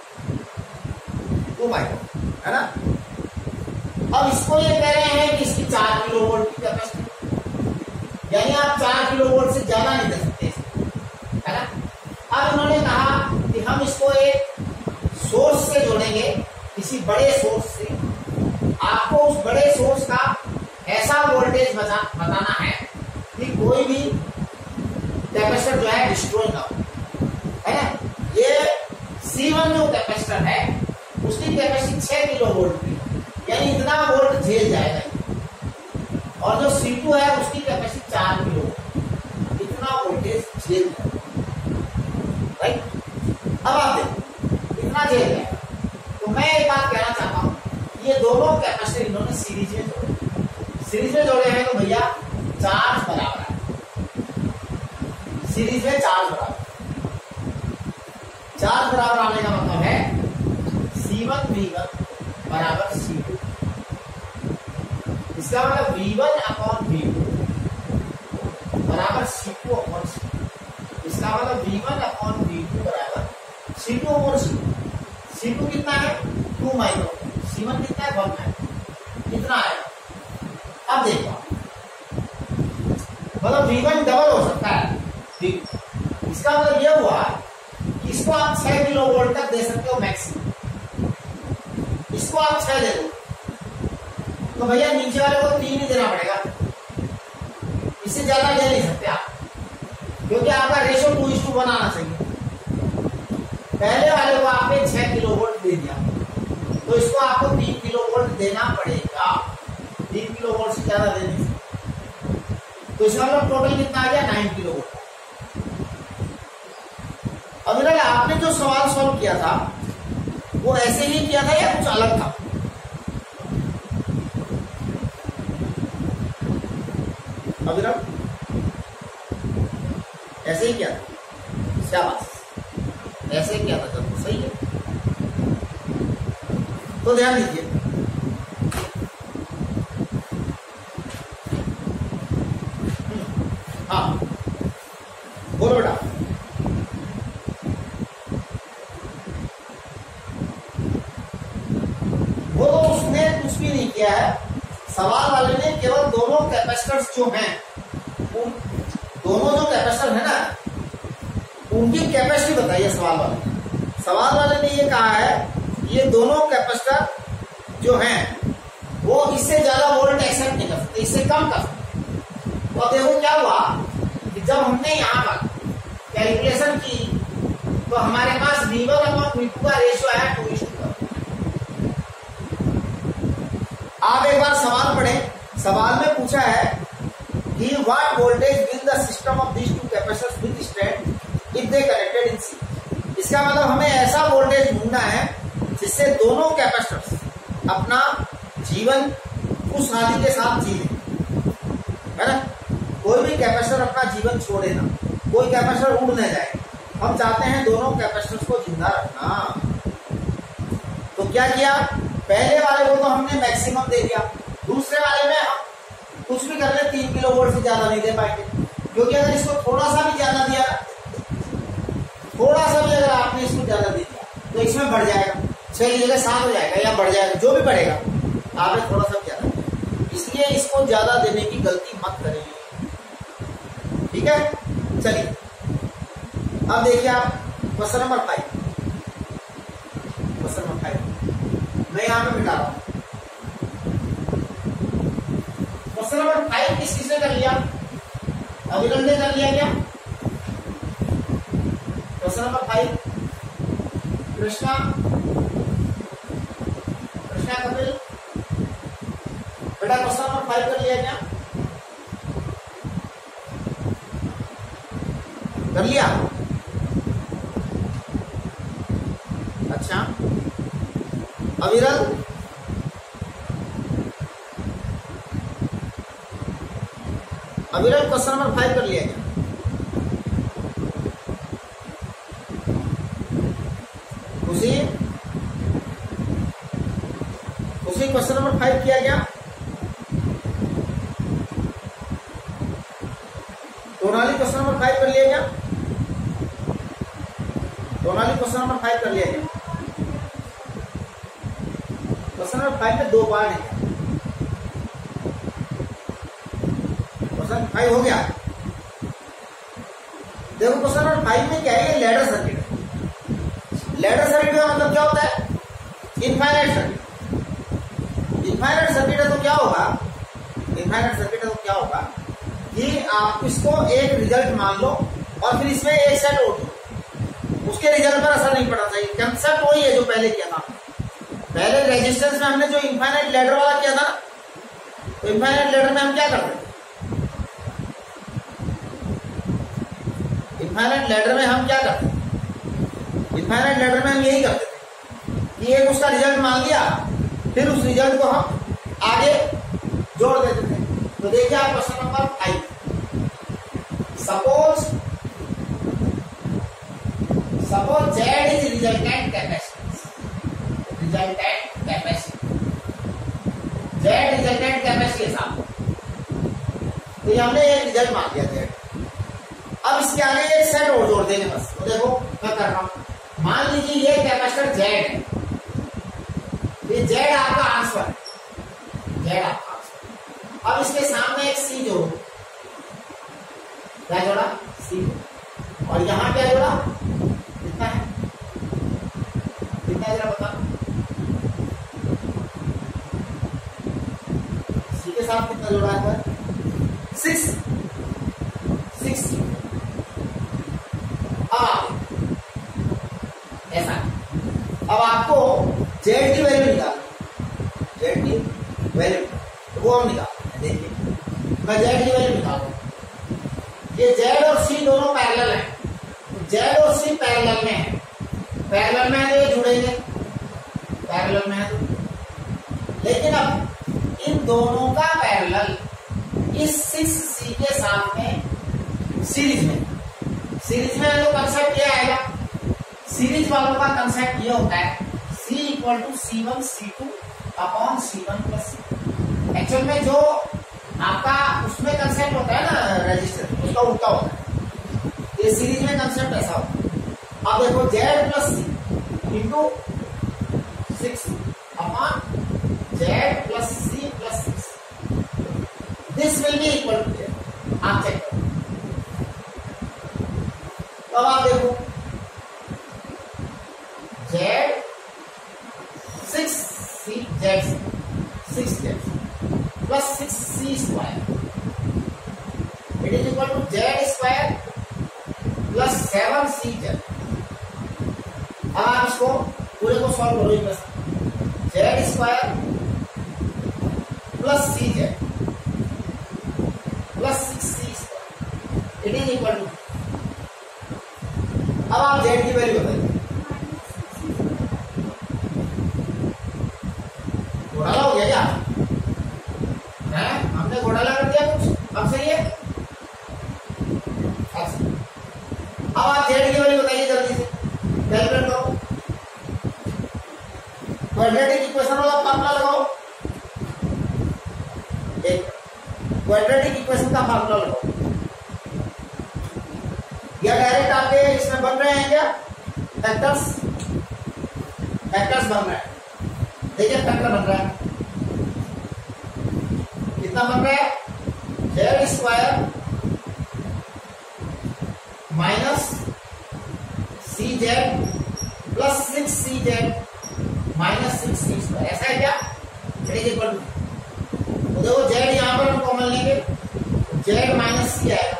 है ना। अब इसको ये कह रहे हैं कि इसकी 4 किलो वोल्ट की कैपेसिटी, यानी आप 4 किलो वोल्ट से ज्यादा नहीं दे सकते, है ना। अब उन्होंने कहा कि हम इसको एक सोर्स से जोड़ेंगे, किसी बड़े सोर्स से। आपको उस बड़े सोर्स का ऐसा वोल्टेज बताना है कि कोई भी कैपेसिटर जो है डिस्ट्रॉय ना हो, है ना। ये C1 जो कैपेसिटर है उसकी कैपेसिटी 6 किलो वोल्ट की, यानी इतना वोल्ट झेल जाएगा। और जो C2 है उसकी कैपेसिटी 4 किलो, इतना वोल्टेज झेल जाएगा, राइट। अब आप देखो इतना झेल जाएगा, तो मैं एक बात कहना चाहता हूं, ये दोनों कैपेसिटर इन्होंने सीरीज में जोड़े। सीरीज में जोड़े हैं तो भैया चार्ज बराबर है, सीरीज में चार्ज बराबर। चार्ज बराबर आने का मतलब है C1 V1 बराबर C2। इसका मतलब V1 अपॉन V2 बराबर C2 अपॉन C2। इसका मतलब V1 अपॉन V2 बराबर C2 अपॉन C2। C2 कितना है 2 माइक्रो, C1 कितना है 1 माइक्रो, कितना है। अब देखो मतलब V1 डबल हो सकता है V2। इसका मतलब यह हुआ कि इसको आप 6 किलो वोल्ट तक दे सकते हो मैक्सिमम, इसको आप 6 दे दो तो भैया नीचे वाले को 3 ही देना पड़ेगा, इससे ज्यादा दे नहीं सकते आप, क्योंकि आपका रेशो 2:1 आना चाहिए। पहले वाले को आपने 6 किलो वोल्ट दे दिया तो इसको आपको 3 किलो वोल्ट देना पड़ेगा, 3 किलो वोल्ट से ज्यादा दे नहीं सकते। तो इसका मतलब टोटल कितना आ गया 9 किलो वोल्ट। अब आपने जो सवाल सॉल्व किया था वो ऐसे ही किया था या कुछ अलग था? अभिनव ऐसे ही किया था, शाबाश, ऐसे ही किया था जब सही है। तो ध्यान दीजिए, हाँ बोलो बेटा। वो तो उसने कुछ भी नहीं किया है, सवाल वाले ने केवल दोनों कैपेसिटर्स जो हैं, दोनों जो कैपेसिटर है ना उनकी कैपेसिटी बताइए। सवाल वाले ने ये कहा है ये दोनों कैपेसिटर जो हैं वो इससे ज्यादा वोल्ट एक्सेप्ट नहीं कर सकते, इससे कम कर सकते। तो देखो क्या हुआ कि जब हमने यहाँ पर कैलकुलेशन की तो हमारे पास V1 और V2 का रेशियो आया 2:1। आप एक बार सवाल पढ़ें, सवाल में पूछा है कि what voltage will the system of these two capacitors with strength if they connected in series. इसका मतलब हमें ऐसा वोल्टेज ढूंढना है जिससे दोनों कैपेसिटर्स अपना जीवन खुशहाली के साथ जी लें, है ना। कोई भी कैपेसिटर अपना जीवन छोड़े ना, कोई कैपेसिटर उड़ न जाए। हम चाहते हैं दोनों कैपेसिटर्स को जिंदा रखना। तो क्या किया, पहले वाले को तो हमने मैक्सिमम दे दिया, दूसरे वाले में हम कुछ भी कर ले 3 किलो वोल्ट से ज्यादा नहीं दे पाएंगे, क्योंकि अगर इसको थोड़ा सा भी ज्यादा दिया, थोड़ा सा भी अगर आपने इसको ज्यादा दे दिया तो इसमें बढ़ जाएगा, 6 की जगह 7 हो जाएगा या बढ़ जाएगा, जो भी बढ़ेगा। आपने थोड़ा सा ज्यादा इसलिए इसको ज्यादा देने की गलती मत करें। ठीक है, चलिए अब देखिए आप क्वेश्चन नंबर 5। क्वेश्चन नंबर 5 मैं यहां पे मिटा रहा हूं। क्वेश्चन नंबर 5 किस किसने कर लिया? अविरल ने कर लिया क्या? क्वेश्चन नंबर 5 कृष्णा कपिल बेटा क्वेश्चन नंबर 5 कर लिया क्या? कर लिया? अच्छा, अविरल क्वेश्चन नंबर 5 कर लिया क्या? उसी क्वेश्चन नंबर 5 किया क्या? सोनाली क्वेश्चन नंबर 5 कर लिया क्या? सोनाली क्वेश्चन नंबर 5 कर लिया क्या? क्वेश्चन नंबर 5 में 2 पार्ट है। क्वेश्चन 5 हो गया। देखो क्वेश्चन नंबर 5 में क्या है? लैडर सर्किट है। लैडर सर्किट का मतलब क्या होता है? Infinite circuit. इनफाइनाइट सर्किट है तो क्या होगा? इनफाइनाइट सर्किट है तो क्या होगा कि आप इसको एक रिजल्ट मान लो और फिर इसमें एक सेट और दो, उसके रिजल्ट पर असर नहीं पड़ना चाहिए। कंसेप्ट वही है जो पहले किया था। पहले रेजिस्टेंस में हमने जो इनफाइनाइट लैडर वाला किया था, तो इनफाइनाइट लैडर में हम क्या करते थे? इनफाइनाइट लैडर में हम क्या करते थे? इनफाइनाइट लैडर में हम यही करते थे कि एक उसका रिजल्ट मान लिया, फिर उस रिजल्ट को हम आगे जोड़ देते थे। तो देखिए आप question number 5, suppose Z is resultant capacitance। Resultant capacity, Z resultant capacity के साथ, तो ये हमने एक रिजल्ट मान लिया Z। अब इसके आगे एक सेट और जोड़ देंगे बस। तो देखो मैं कर रहा हूं, मान लीजिए ये कैपेसिटर Z है, ये Z आपका आंसर है, Z आपका आंसर। अब इसके सामने एक C जोड़ो, क्या जोड़ा? C। और यहां क्या जोड़ा? कितना है? कितना जरा बता। C के साथ कितना जोड़ा है? 6। ऐसा। अब आपको Z की वैल्यू निकालनी, Z की वैल्यू वो हम निकालते हैं। देखिए मैं Z की वैल्यू निकालूंगा। ये Z और C दोनों पैरेलल हैं, Z और C पैरेलल में है। पैरेलल में है तो ये जुड़ेंगे, पैरेलल में है तो। लेकिन अब इन दोनों का पैरेलल इस 6C के साथ में सीरीज में है तो कंसेप्ट ये आएगा। सीरीज वालों का कंसेप्ट ये होता है C equal to C1 C2 upon C1 plus C। Actual में जो आपका उसमें कंसेप्ट होता है ना रेजिस्टर, उसका उल्टा होता है। ये सीरीज में कंसेप्ट ऐसा होता है। अब देखो Z plus C into 6 upon Z plus C plus 6, this will be equal to Z। आप चेक करो। अब आप देखो Z 6Z plus 6C square it is equal to Z square plus 7CZ। अब आप इसको पूरे को सॉल्व करो। बस Z square plus CZ plus 6C square it is equal to, अब आप Z की वैल्यू बताइए। घोटाला हो गया क्या है? हमने घोटाला कर दिया कुछ। अब सही है। अब आप Z की वैल्यू बताइए जल्दी से, कैलकुलेट करो। क्वाड्रेटिक इक्वेशन वाला फार्मूला लगाओ, एक क्वाड्रेटिक इक्वेशन का फार्मूला लगाओ। या डायरेक्ट आपके इसमें बन रहे हैं क्या? फैक्टर्स बन रहे हैं। देखिए फैक्टर बन रहा है कितना बन रहा है, Z square minus C Z plus 6 CZ minus 6 C², ऐसा है क्या? इट इज इक्वल टू, तो देखो जेड यहां पर हम कॉमन लेंगे, जेड माइनस सी आएगा,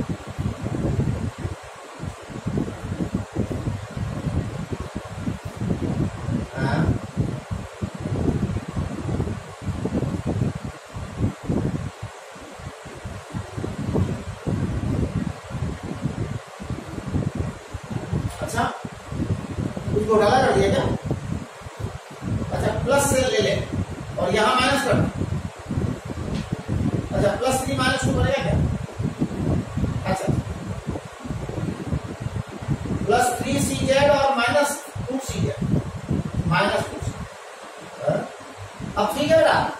कुछ घोटाला कर दिया क्या? अच्छा प्लस से ले ले और यहां माइनस कर, अच्छा प्लस 3 माइनस 2 बनेगा क्या? अच्छा प्लस 3CZ और माइनस 2CZ माइनस 2, अब ठीक है बेटा,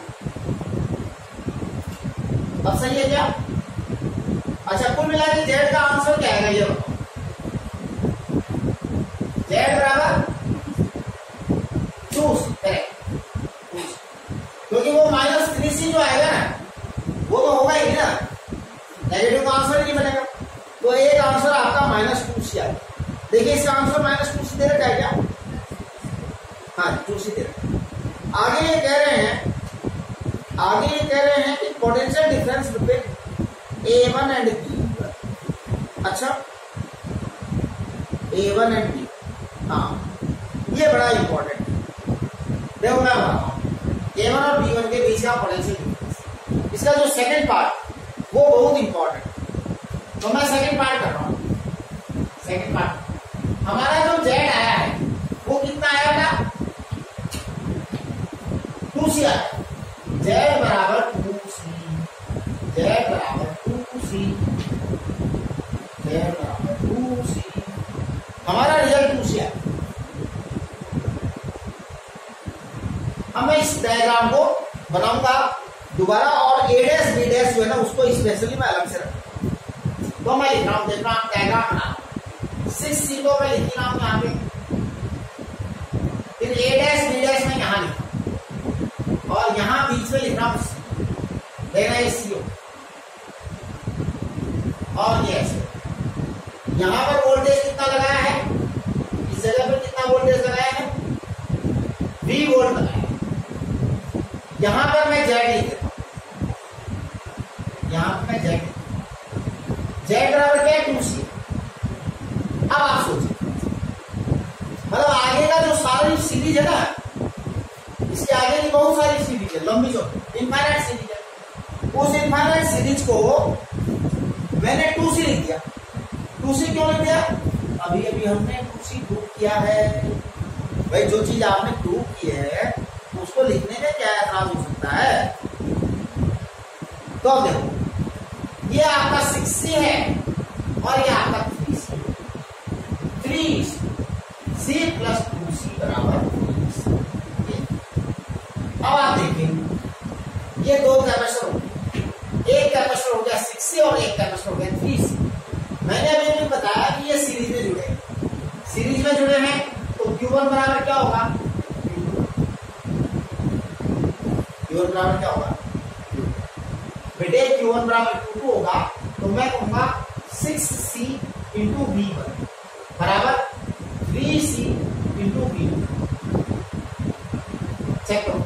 अब सही है क्या? अच्छा कुल मिला के जेड का आंसर क्या आएगा ये बताओ, जेड बराबर 2, क्योंकि वो माइनस 3C जो आएगा ना वो तो होगा ही ना, नेगेटिव का आंसर नहीं बनेगा, तो एक आंसर आपका माइनस 2C आएगा। देखिए इसका आंसर माइनस 2C दे रखा है क्या? हाँ 2C दे रखा है। आगे ये कह रहे हैं कि potential difference between A1 and B, अच्छा A1 एंड B, हाँ ये बड़ा इंपॉर्टेंट है। देखो मैं बताता हूँ A1 और B1 के बीच का पोटेंशियल डिफरेंस, इसका जो सेकंड पार्ट वो बहुत इंपॉर्टेंट है, तो मैं सेकंड पार्ट कर रहा हूँ। सेकंड पार्ट हमारा जो Z आया है वो कितना आया था, 2C आया, Z बराबर 2C, Z बराबर 2C, Z बराबर 2C, हमारा रिजल्ट 2C आया। अब मैं इस डायग्राम को बनाऊंगा दोबारा और A डैश B डैश जो है ना उसको स्पेशली मैं अलग से रखूंगा, तो मैं लिख रहा हूं, देख रहा हूं डायग्राम बना 6C को मैं लिख रहा हूं यहाँ पे, फिर A डैश B डैश मैं यहाँ लिखा और यहाँ बीच में लिख रहा हूं देखना ये CO और ये ऐसे, यहाँ पर वोल्टेज कितना लगाया है, इस जगह पर कितना वोल्टेज लगाया है, V वोल्ट लगाया है। यहां पर मैं Z लिख देता हूं, यहां पर मैं Z बराबर क्या है 2C। अब आप सोचिए मतलब आगे का जो सारी सीरीज है ना, इसके आगे की बहुत सारी सीरीज है, लंबी जो इनफाइनाइट सीरीज है, उस इनफाइनाइट सीरीज को मैंने 2C लिख दिया। 2C क्यों लिख दिया, अभी अभी हमने 2C प्रूव किया है भाई, जो चीज आपने प्रूव की है उसको लिखने में क्या एतराज हो सकता है। तो अब देखो ये आपका 6C है और ये आपका 3C, 3C प्लस 2C बराबर 3C। अब आप देखेंगे ये दो कैपेसिटर हो गए, एक कैपेसिटर हो गया 6C और एक कैपेसिटर हो गया 3C। मैंने अभी भी बताया कि ये सीरीज में जुड़े हैं, सीरीज में जुड़े हैं तो Q1 बराबर क्या होगा, Q1 बराबर क्या होगा बेटे, Q1 बराबर Q2 होगा, तो मैं कहूंगा 6C इंटू V1 बराबर 3C इंटू V2। चेक करो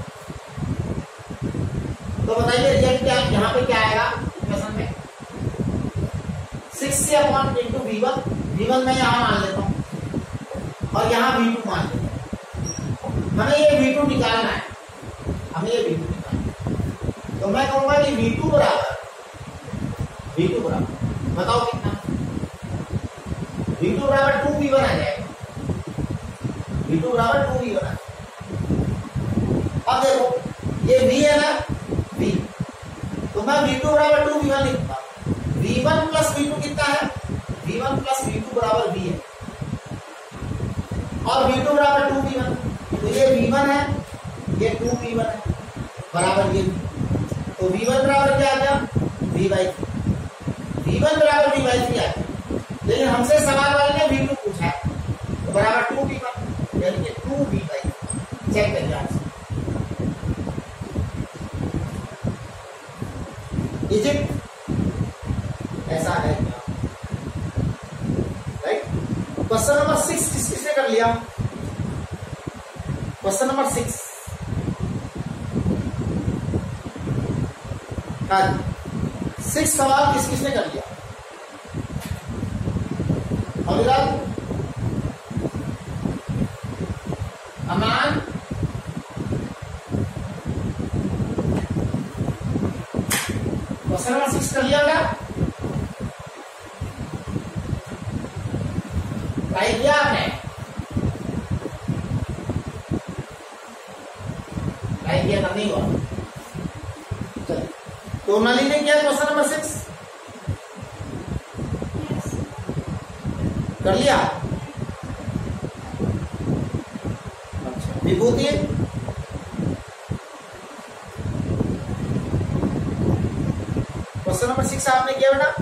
तो बताइए रिजल्ट क्या, यहाँ पे क्या आएगा इक्वेशन में, 6C upon into V1, V1 मैं यहाँ मान लेता हूँ और यहाँ V2 मान लेता हूँ, हमें ये V2 निकालना है, हमें ये V2 निकालना है, तो मैं कहूंगा कि V2 बराबर बताओ कितना, V2 बराबर 2V1 आ जाएगा, V2 बराबर 2V1 आ जाएगा। अब देखो ये V है ना V, तो मैं V2 बराबर 2V1 लिखूंगा, V1 प्लस V2 कितना है, V1 प्लस V2 बराबर V है और V2 बराबर 2V1, तो ये V1 है ये 2V1 है बराबर ये, तो V1 बराबर क्या आ गया V/3, V1 बराबर V/3 आ गया, लेकिन हमसे सवाल वाले ने V2 पूछा है तो बराबर 2V1 यानी कि 2V/3। चेक करिए इज इट? ऐसा है क्या? राइट। क्वेश्चन नंबर 6 किसने कर लिया? क्वेश्चन नंबर 6 6 सवाल किसने कर लिया? अभिलाल, अमान, क्वेश्चन नंबर 6 कर लिया क्या? ट्राई किया आपने? ट्राई किया था, नहीं हुआ? चलिए, टोनाली ने किया क्वेश्चन नंबर 6 कर लिया? अच्छा, विभूति क्वेश्चन नंबर 6 आपने किया बेटा?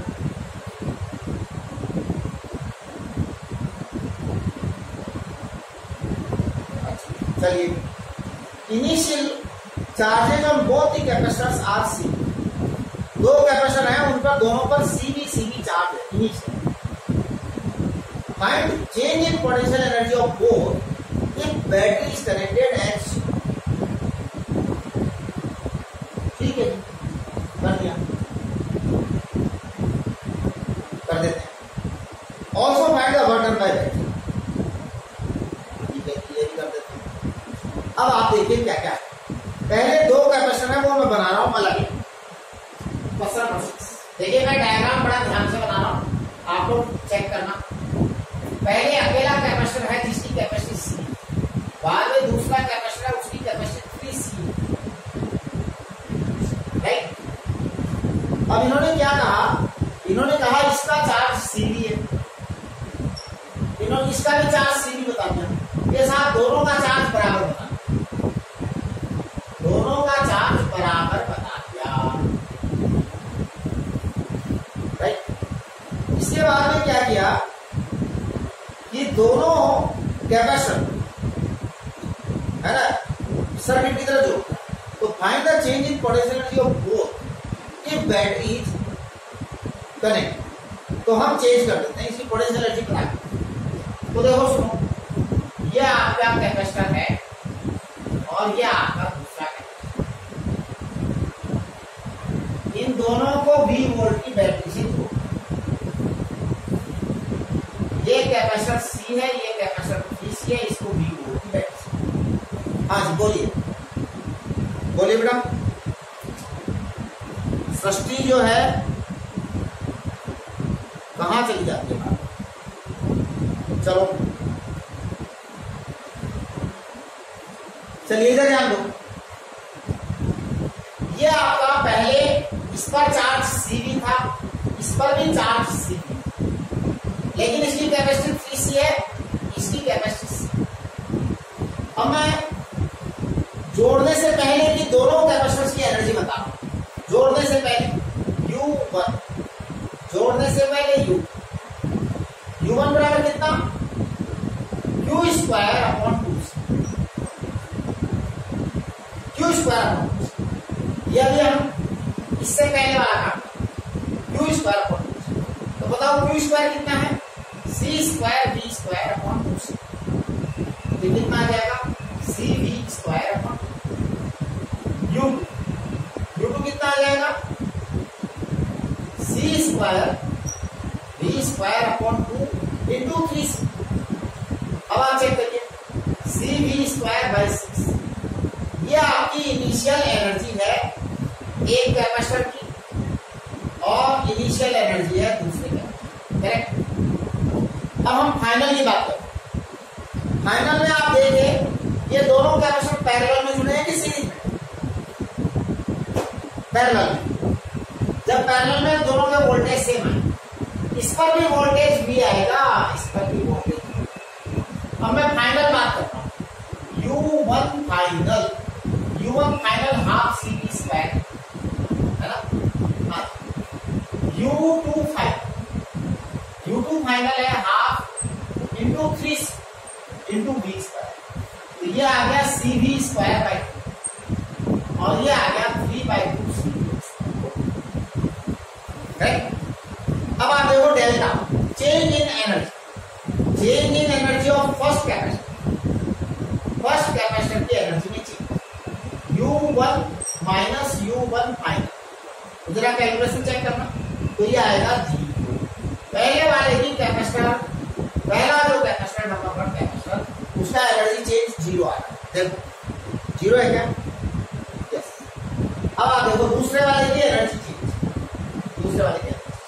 अच्छा, चलिए। Initial charges on both the capacitors are C. दो कैपेसिटर हैं, उन पर दोनों पर सीवी चार्ज है। Initial find change in potential energy of both if battery is connected as ठीक है, कर दिया, कर देते हैं। also find the work done by battery, ठीक है, ये भी कर देते हैं। अब आप देखिए क्या क्या है। पहले दो कैपेसिटर है, वो मैं बना रहा हूं अलग। देखिए मैं डायग्राम बड़ा ध्यान से बना रहा हूं, आप लोग चेक करना। पहले अकेला कैपेसिटर है जिसकी कैपेसिटी सी, बाद में दूसरा कैपेसिटर है उसकी कैपेसिटी 3C, राइट। अब इन्होंने क्या कहा? इन्होंने कहा इसका चार्ज सीवी है, इन्होंने इसका भी चार्ज सीवी बता दिया। ये साहब दोनों का चार्ज बराबर बता, दोनों का चार्ज बराबर बता दिया, राइट। इसके बाद में क्या किया? ये दोनों कैपेसिटर है ना सर्किट की तरह जोड़ता है। तो find the change in potential energy of both if battery is connect. तो हम चेंज कर देते हैं इसकी पोटेंशियल एनर्जी बता। तो देखो सुनो, ये आपका कैपेसिटर है और ये आपका दूसरा कैपेसिटर, इन दोनों को 20 वोल्ट की बैटरी से जोड़। ये कैपेसिटर सी है, ये कैपेसिटर सी है, इसको 20 वोल्ट की बैटरी। हाँ जी बोलिए, बोलिए बेटा। सृष्टि जो है कहां चली जाती है? चलो चलिए इधर ध्यान दो। ये आपका पहले इस पर चार्ज सीवी था, इस पर भी चार्ज सीवी, लेकिन इसकी कैपेसिटी 3C है, इसकी कैपेसिटी C। अब मैं जोड़ने से पहले की दोनों कैपेसिटर्स की एनर्जी बता रहा हूं। जोड़ने से पहले U1, जोड़ने से पहले U1 बराबर कितना? Q square upon 2C, Q square upon 2C। ये अभी हम इससे पहले वाला काम, Q स्क्वायर अपॉन 2C। तो बताओ Q स्क्वायर कितना है? C square V square upon 2C। तो कितना आ जाएगा? CV स्क्वायर अपॉन U2 कितना आ जाएगा? C square V square upon 2 into 3C। अब आप चेक करिए, CV स्क्वायर बाई 6। ये आपकी इनिशियल एनर्जी है एक कैपेसिटर की और इनिशियल एनर्जी है दूसरे कैपेसिटर, करेक्ट। अब हम फाइनल की बात करें। फाइनल में आप देखें ये दोनों कैपेसिटर पैरेलल में जुड़े हैं कि सीरीज में? पैरेलल में। जब पैरेलल में दोनों के वोल्टेज सेम है, इस पर भी वोल्टेज भी आएगा, इस पर भी वोल्टेज। अब मैं फाइनल बात करता हूं। U1 final half CV square है ना। U2 फाइनल है half into 3 into V square. तो ये आ गया CV स्क्वायर बाई 2 और ये आ गया 3/2 CV। U1 minus U1 final, जरा कैलकुलेशन चेक करना, तो ये आएगा 0। पहले वाले की कैपेसिटर, पहला जो कैपेसिटर नंबर 1 कैपेसिटर, उसका एनर्जी चेंज 0 आया, देखो 0 है क्या? यस। अब आप देखो दूसरे वाले की एनर्जी चेंज, दूसरे वाले की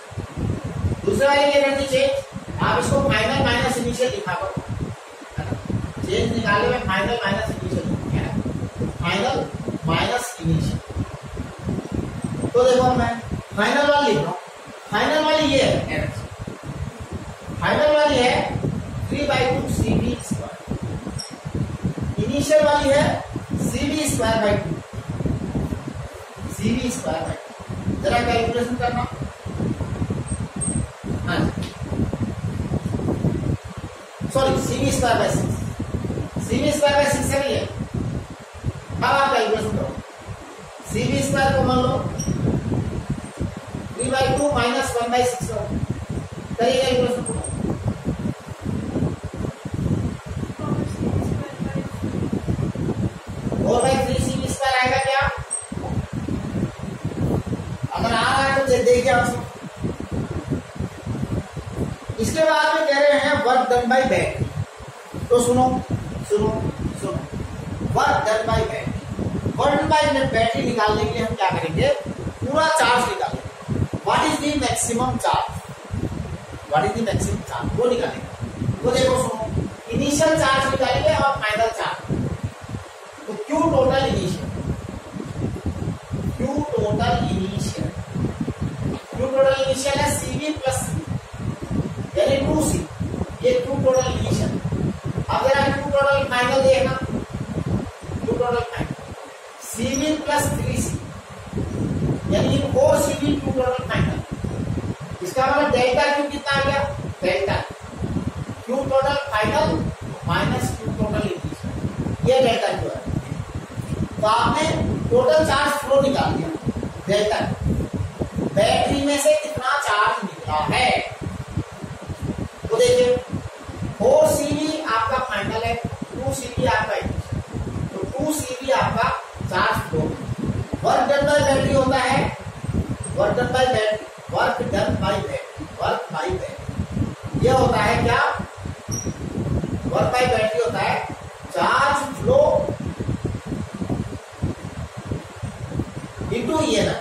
एनर्जी चेंज, आप इसको फाइनल माइनस इनिशियल लिखा करो, चेंज निकाले में final minus initial, final minus initial. तो देखो मैं फाइनल वाली लिख रहा हूं, फाइनल वाली ये है एनर्जी, फाइनल वाली है 3/2 CV स्क्वायर, इनिशियल वाली है CV square by 2, CV square by 2। जरा कैलकुलेशन करना, sorry CV square by 6, CV square by 6 है ये। अब आप कैलकुलेशन करो, CV स्क्वायर को मान लो 3/2 माइनस 1/6 करो, करिए कैलकुलेशन करो। 4/3 CV स्क्वायर आएगा क्या? अगर आ रहा है तो देखिए आप। इसके बाद में कह रहे हैं वर्क डन बाय बैटरी, तो सुनो सुनो सुनो, work done by battery, work done by battery निकालने के लिए हम क्या करेंगे? पूरा चार्ज निकालेंगे। What is the maximum charge, what is the maximum charge, वो निकालेंगे। तो देखो सुनो, इनिशियल चार्ज निकालेंगे और फाइनल चार्ज। तो Q total initial, Q total initial, Q total initial है CV प्लस C, यानी 2C, ये Q टोटल इनिशियल। अब जरा Q टोटल फाइनल देखना, Q total final CV plus 3C, यानी 4CV Q टोटल फाइनल। इसका मतलब डेल्टा Q कितना आ गया? Delta Q total final minus Q total initial, ये डेल्टा Q है। तो आपने टोटल चार्ज फ्लो निकाल दिया, डेल्टा बैटरी में से कितना चार्ज निकला है। तो देखिए 4CV आपका फाइनल है, 2CV आपका इनिशियल, तो 2CV आपका charge flow. Work done by battery होता है, work done by battery, work done by battery, work by battery ये होता है क्या? वर्क बाय बैटरी होता है चार्ज फ्लो इनटू EMF।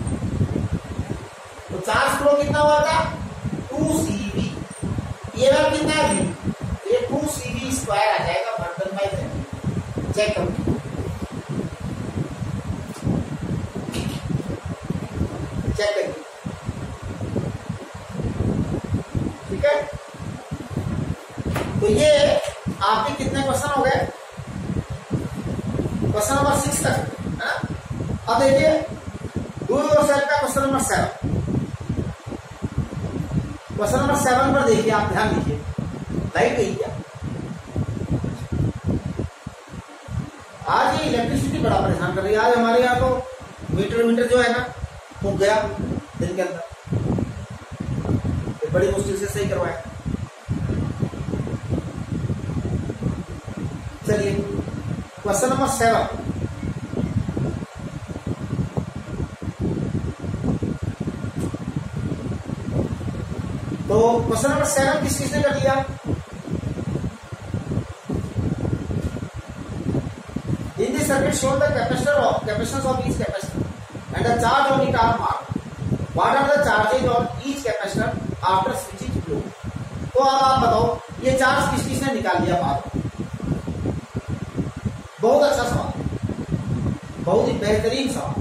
तो चार्ज फ्लो कितना हुआ था? 2CV, EMF कितना है? ये 2CV स्क्वायर आ जाएगा work done by battery. Check करो, चेक करिए, ठीक है। तो ये आपके कितने क्वेश्चन हो गए? क्वेश्चन नंबर 6 तक है ना। अब देखिए डू योरसेल्फ का क्वेश्चन नंबर 7, क्वेश्चन नंबर 7 पर देखिए, आप ध्यान दीजिए। लाइट गई क्या? आज ये इलेक्ट्रिसिटी बड़ा परेशान कर रही है। आज हमारे यहाँ तो मीटर जो है ना फूक गया दिन के अंदर, बड़ी मुश्किल से सही करवाया। चलिए क्वेश्चन नंबर 7, तो क्वेश्चन नंबर 7 किसने कर लिया? In the circuit show the capacitance of each capacitor and the charge on it are marked. What are the charges on each capacitor after switching flow? तो अब आप बताओ ये चार्ज किसने निकाल लिया बात? बहुत अच्छा सवाल, बहुत ही बेहतरीन सवाल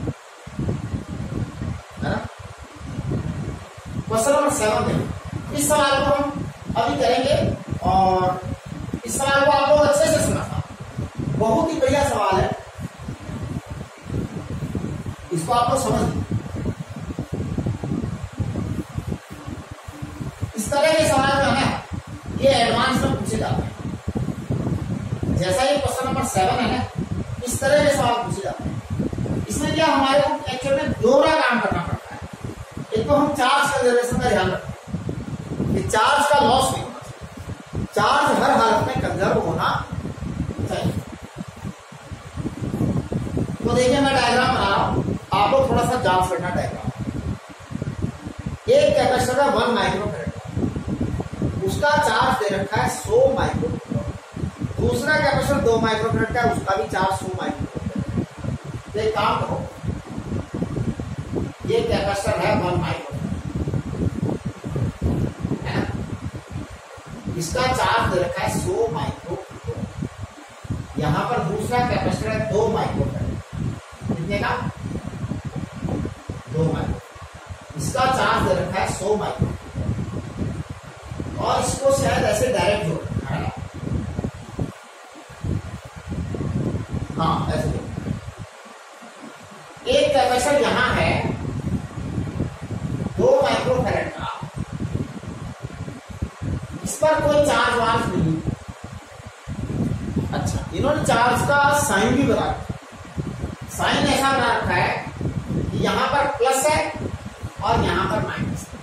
है ना। क्वेश्चन नंबर 7 में इस सवाल को हम अभी करेंगे और इस सवाल को आप लोग अच्छे से सुना था, बहुत ही बढ़िया सवाल है, इसको आप लोग समझ लीजिए। इस तरह के सवाल जो है ये एडवांस में पूछे जाते हैं। जैसा ये क्वेश्चन नंबर 7 है ना, इस तरह के सवाल पूछे जाते हैं। इसमें क्या हमारे को एक्चुअल में दोहरा काम करना पड़ता है। एक तो हम चार्ज कंजर्वेशन का ध्यान रखते हैं कि चार्ज का लॉस नहीं होना चाहिए, चार्ज हर हालत में कंजर्व होना चाहिए। तो तो देखिए मैं डायग्राम बना रहा हूं, आप लोग थोड़ा सा जांच करना डायग्राम। एक कैपेसिटर है 1 माइक्रोफैराड, उसका चार्ज दे रखा है 100 माइक्रोफैराड। दूसरा कैपेसिटर 2 माइक्रोफैराड का, उसका भी चार्ज 100 माइक्रोफैराड। तो एक काम करो, ये कैपेसिटर है 1 माइक्रोफैराड, है ना, इसका चार्ज दे रखा है 100 माइक्रोफैराड। यहां पर दूसरा कैपेसिटर है 2 माइक्रोफैराड, कितने का? 2 माइक्रोफैराड। इसका चार्ज दे रखा है 100 माइक्रोफैराड और इसको शायद ऐसे डायरेक्ट जोड़ रखा है। हाँ ऐसे एक कैपेसिटर यहां है 2 माइक्रोफैराड का, इस पर कोई चार्ज वार्ज नहीं। अच्छा, इन्होंने चार्ज का साइन भी बता रखा। साइन ऐसा बना रखा है कि यहां पर प्लस है और यहां पर माइनस है,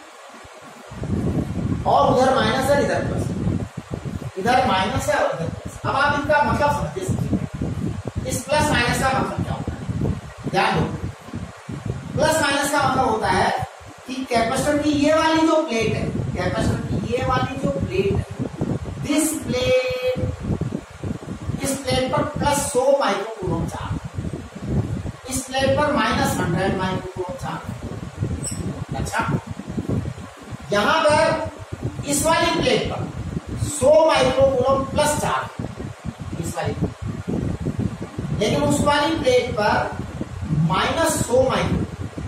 और उधर माइनस है इधर प्लस है, इधर माइनस है और इधर प्लस। अब आप इनका मतलब समझिए समझिए, इस प्लस माइनस का मतलब क्या होता है, ध्यान दो। प्लस माइनस का मतलब होता है कि कैपेसिटर की ये वाली जो प्लेट है, कैपेसिटर की ये वाली जो प्लेट है, दिस प्लेट, इस प्लेट पर प्लस 100 माइक्रोकूलम चार्ज, इस प्लेट पर माइनस 100 माइक्रोकूलम चार्ज। अच्छा, यहां पर इस वाली प्लेट पर 100 माइक्रोकूलम प्लस चार्ज, इस वाली, लेकिन उस वाली प्लेट पर माइनस 100 माइक्रो।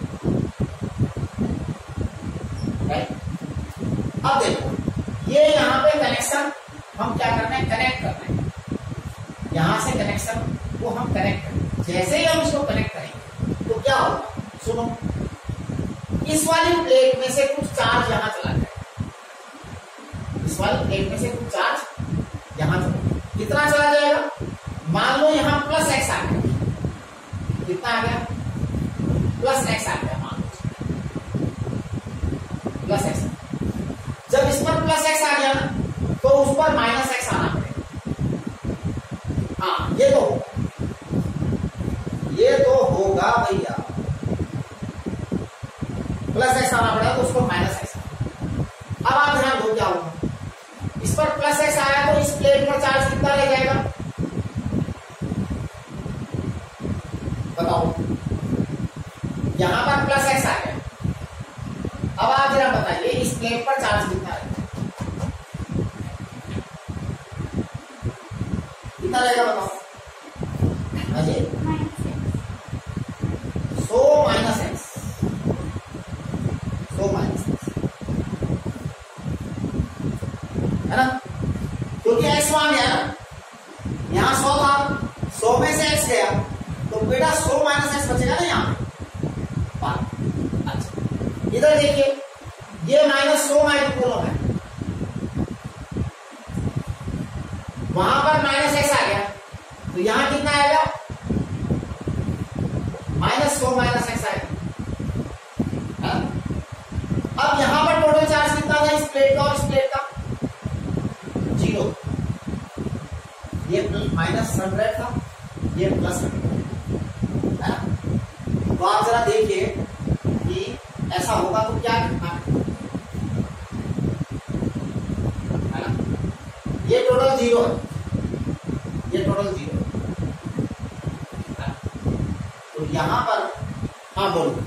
राइट, अब देखो ये यहां पे कनेक्शन हम क्या कर रहे हैं, कनेक्ट कर रहे हैं, यहां से कनेक्शन को हम कनेक्ट करेंगे। जैसे ही हम इसको कनेक्ट करेंगे तो क्या होगा, सुनो, इस वाली प्लेट में से कुछ चार्ज यहां चला जाएगा, इस वाली प्लेट में से कुछ चार्ज यहां चला, कितना चला जाएगा, मान लो यहां प्लस एक्स आ गया, कितना आ गया, प्लस एक्स आ गया, मान लो प्लस एक्स। जब इस पर प्लस एक्स आ गया ना, तो उस पर माइनस एक्स आना पड़ेगा। हाँ ये तो होगा भैया, प्लस एक्स आना पड़ेगा तो उसको माइनस एक्स। अब आप ध्यान दो क्या होगा, इस पर प्लस एक्स आया तो इस प्लेट पर चार्ज कितना रह जाएगा, बताओ, यहां पर प्लस एक्स आ गया। अब आप जरा बताइए इस प्लेट पर चार्ज कितना रहेगा, कितना रहेगा बताओ, Ajay 100 minus x, 100 minus x, है ना, क्योंकि एक्स वहां गया ना, यहां 100 था, 100 में से एक्स गया तो बेटा 100 माइनस एक्स बचेगा ना यहाँ पे। अच्छा, इधर देखिए ये माइनस 100 माइक्रोकूलम है, वहां पर माइनस एक्स आ गया तो यहां कितना आएगा, माइनस 100 माइनस एक्स आएगा। अब यहां पर टोटल चार्ज कितना था इस प्लेट का और इस प्लेट का, 0। ये माइनस 100 था, ये प्लस 100 है ना। तो आप जरा देखिए कि ऐसा होगा तो क्या करना है ना, ये टोटल 0 है, ये टोटल 0 है। तो यहां पर हाँ बोलो,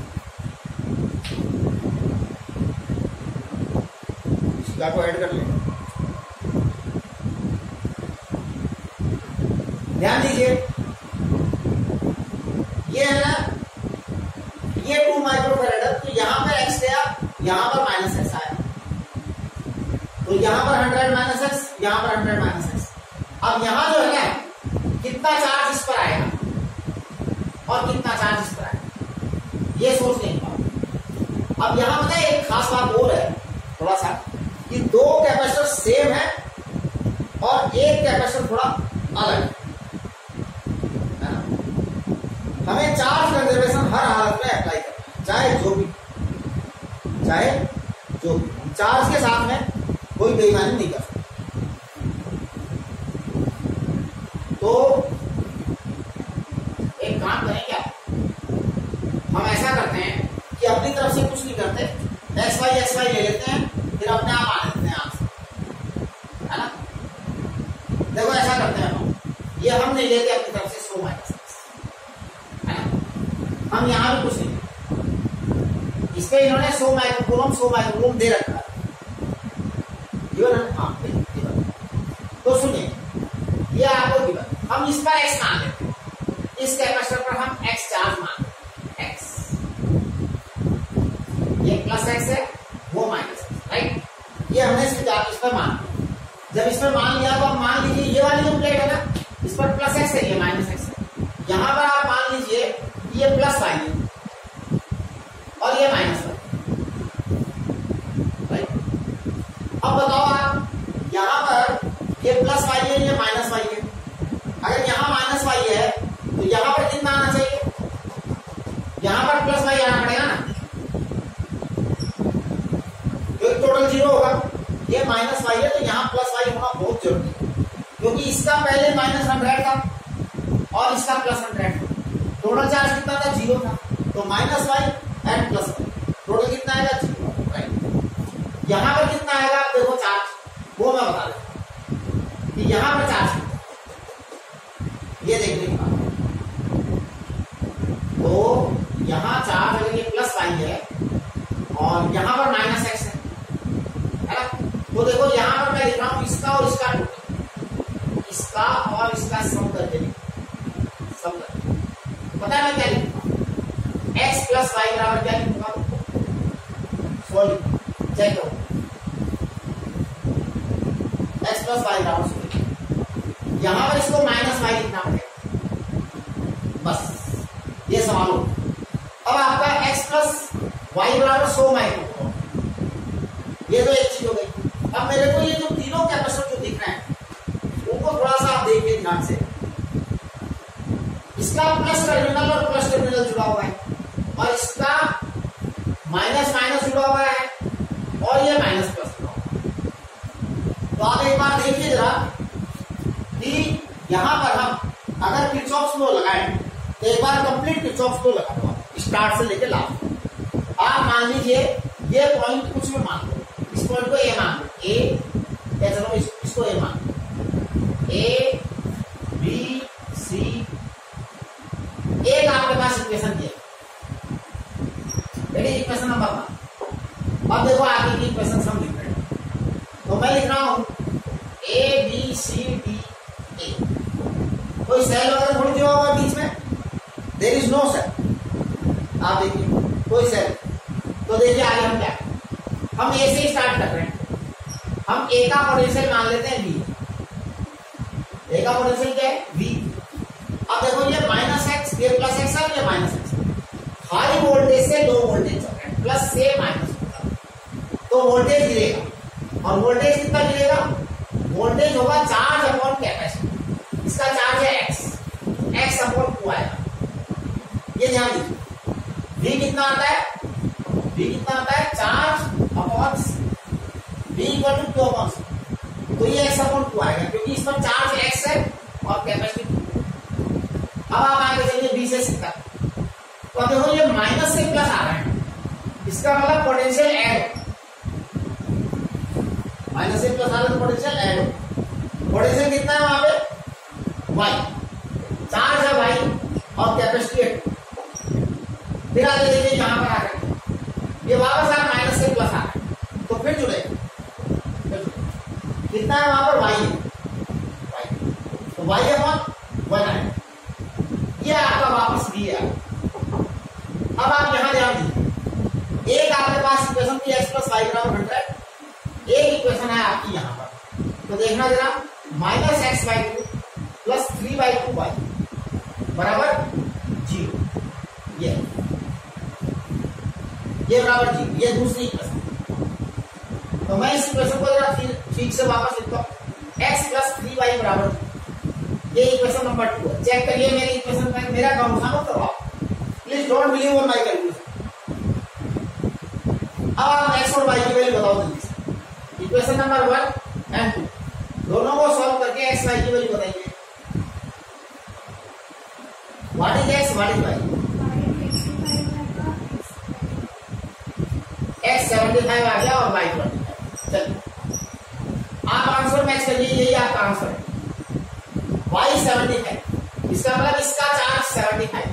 इसका को ऐड कर ले, ध्यान दीजिए, ये है ना, ये 2 माइक्रोफैराड है, तो यहां पर एक्स गया, यहां पर माइनस एक्स आया, तो यहां पर 100 माइनस एक्स, यहां पर 100 माइनस एक्स। अब यहां जो है ना, कितना चार्ज इस पर आएगा और कितना चार्ज इस पर आएगा, ये सोच नहीं पाओ। अब यहां पता है एक खास बात और है थोड़ा सा, कि 2 कैपेसिटर सेम है और एक कैपेसिटर थोड़ा अलग है। हमें चार्ज कंजर्वेशन हर हालत में अप्लाई करना है, चाहे जो भी, चार्ज के साथ में कोई बेईमानी नहीं कर सकते। तो एक एक काम करें क्या, हम ऐसा करते हैं कि अपनी तरफ से कुछ नहीं करते, एक्स वाई ले लेते हैं, फिर अपने आप आ लेते हैं आंसर, है ना। देखो ऐसा करते हैं हम, ये हम नहीं लेते अपनी तरफ से 100 माइनस एक्स, है ना। हम यहाँ भी कुछ नहीं, इस पे इन्होंने 100 माइक्रोकूलम दे रखा है, हाँ। तो सुनिए, ये आपको गिवन, हम इस पर एक्स मान लेते हैं, इस कैपेसिटर पर हम एक्स चार्ज मान लेते हैं, एक्स, ये प्लस एक्स है, वो माइनस एक्स, राइट। ये हमने इस पर मान लिया, जब इस पर मान लिया तो आप मान लीजिए ये वाली जो प्लेट है ना, इस पर प्लस एक्स है, ये माइनस एक्स है। यहां पर आप मान लीजिए ये प्लस वाई है और ये माइनस वाई, राइट। अब बताओ आप, यहां पर ये प्लस वाई है, ये माइनस वाई है। अगर यहां माइनस वाई है तो यहां पर कितना आना चाहिए, यहां पर प्लस वाई आना पड़ेगा ना, तो टोटल 0 होगा। ये माइनस वाई है तो यहां प्लस वाई होना बहुत जरूरी है, क्योंकि इसका पहले माइनस 100 था और इसका प्लस 100 था, टोटल चार्ज कितना था, 0 था। तो minus y and plus y, total कितना आएगा, 0, राइट। यहां पर कितना आएगा आप देखो चार्ज, वो मैं बता देता हूं कि यहां पर चार्ज कितना, ये देखने की बात। तो यहां चार्ज अगर ये प्लस वाई है और यहां पर माइनस एक्स है ना, तो देखो यहां पर मैं लिख रहा हूं इसका और इसका टोटल, इसका और इसका सम करके सम करके, पता है मैं क्या लिखूंगा, एक्स प्लस वाई बराबर क्या लिखूंगा, सॉल्व चेक करो, एक्स प्लस वाई बराबर 100, यहां पर इसको माइनस वाई लिखना पड़ेगा, बस ये सवाल हो। अब आपका एक्स प्लस वाई बराबर 100 माइक्रोकूलम, ये तो एक चीज हो गई। अब मेरे को ये जो तीनों कैपेसिटर जो दिख रहे हैं उनको थोड़ा सा आप देखिए ध्यान से, इसका प्लस टर्मिनल और प्लस टर्मिनल जुड़ा हुआ है और इसका माइनस माइनस जुड़ा हुआ है और ये माइनस प्लस जुड़ा हुआ है। तो आप एक बार देखिए जरा कि यहां पर हम अगर किरचॉफ्स लॉ लगाएं तो एक बार कंप्लीट किरचॉफ्स लॉ लगा दो, स्टार्ट से लेके लास्ट। आप मान लीजिए ये पॉइंट कुछ में मान लो, इस पॉइंट को ए मान लो, ए या चलो इसको ए मान लो, ए बी सी, एक आपके पास इक्वेशन दिया, इक्वेशन नंबर 1। अब देखो आगे की इक्वेशन हम लिख रहे हैं, तो मैं लिख रहा हूं A B C D A, कोई सेल वगैरह थोड़ी जो होगा बीच में, देयर इज नो सेल, आप देखिए कोई सेल। तो देखिए आगे हम क्या, हम ए से स्टार्ट कर रहे हैं, हम ए का पोटेंशियल मान लेते हैं V, ए का पोटेंशियल क्या है V। अब देखो ये माइनस एक्स, ये प्लस एक्स है, ये माइनस एक्स, हाई वोल्टेज से लो वोल्टेज चल रहा है, प्लस से माइनस, तो वोल्टेज गिरेगा और वोल्टेज कितना गिरेगा, वोल्टेज होगा चार्ज अपॉन कैपेसिटी, इसका चार्ज है एक्स अपॉन 2 आएगा, ये ध्यान दीजिए। V कितना आता है, V कितना आता है, charge upon V equal to 2 upon C, तो ये x अपॉन 2 आएगा क्योंकि इस पर चार्ज x है और कैपेसिटी 2। अब आप आगे चलिए B से सीखा, तो देखो ये माइनस से प्लस आ रहा है, इसका मतलब पोटेंशियल ऐड, माइनस से प्लस आ रहा है तो पोटेंशियल ऐड हो। पोटेंशियल कितना है वहां पे, y, चार्ज है y और कैपेसिटी है 2। फिर आगे देखिए यहां पर आ गए, ये वापस आ माइनस से प्लस आ रहा है, तो फिर जुड़े, कितना है वहां पर y है, तो y अपॉन 1 है, ये आपका वापस v है। अब आप यहां ध्यान दीजिए, एक आपके पास इक्वेशन थी x प्लस वाई बराबर 100, एक इक्वेशन है आपकी यहां पर, तो देखना जरा, minus x by 2 plus 3/2 y बराबर 0, ये बराबर 0, ये दूसरी इक्वेशन। तो मैं इस इक्वेशन को जरा ठीक से वापस लिखता हूं, x प्लस 3y बराबर 0, ये इक्वेशन नंबर 2 है। चेक करिए मेरी इक्वेशन में, मेरा काउंट मत करो please, don't believe on my calculation. अब आप x और y की वैल्यू बताओ जल्दी से, इक्वेशन नंबर 1 एंड 2 दोनों को सॉल्व करके x y की वैल्यू बताइए। What is x, x what is y? x 75 आ गया और y 25। चलिए आप आंसर मैच करिए, यही आपका आंसर है। y 75, इसका मतलब इसका चार्ज 75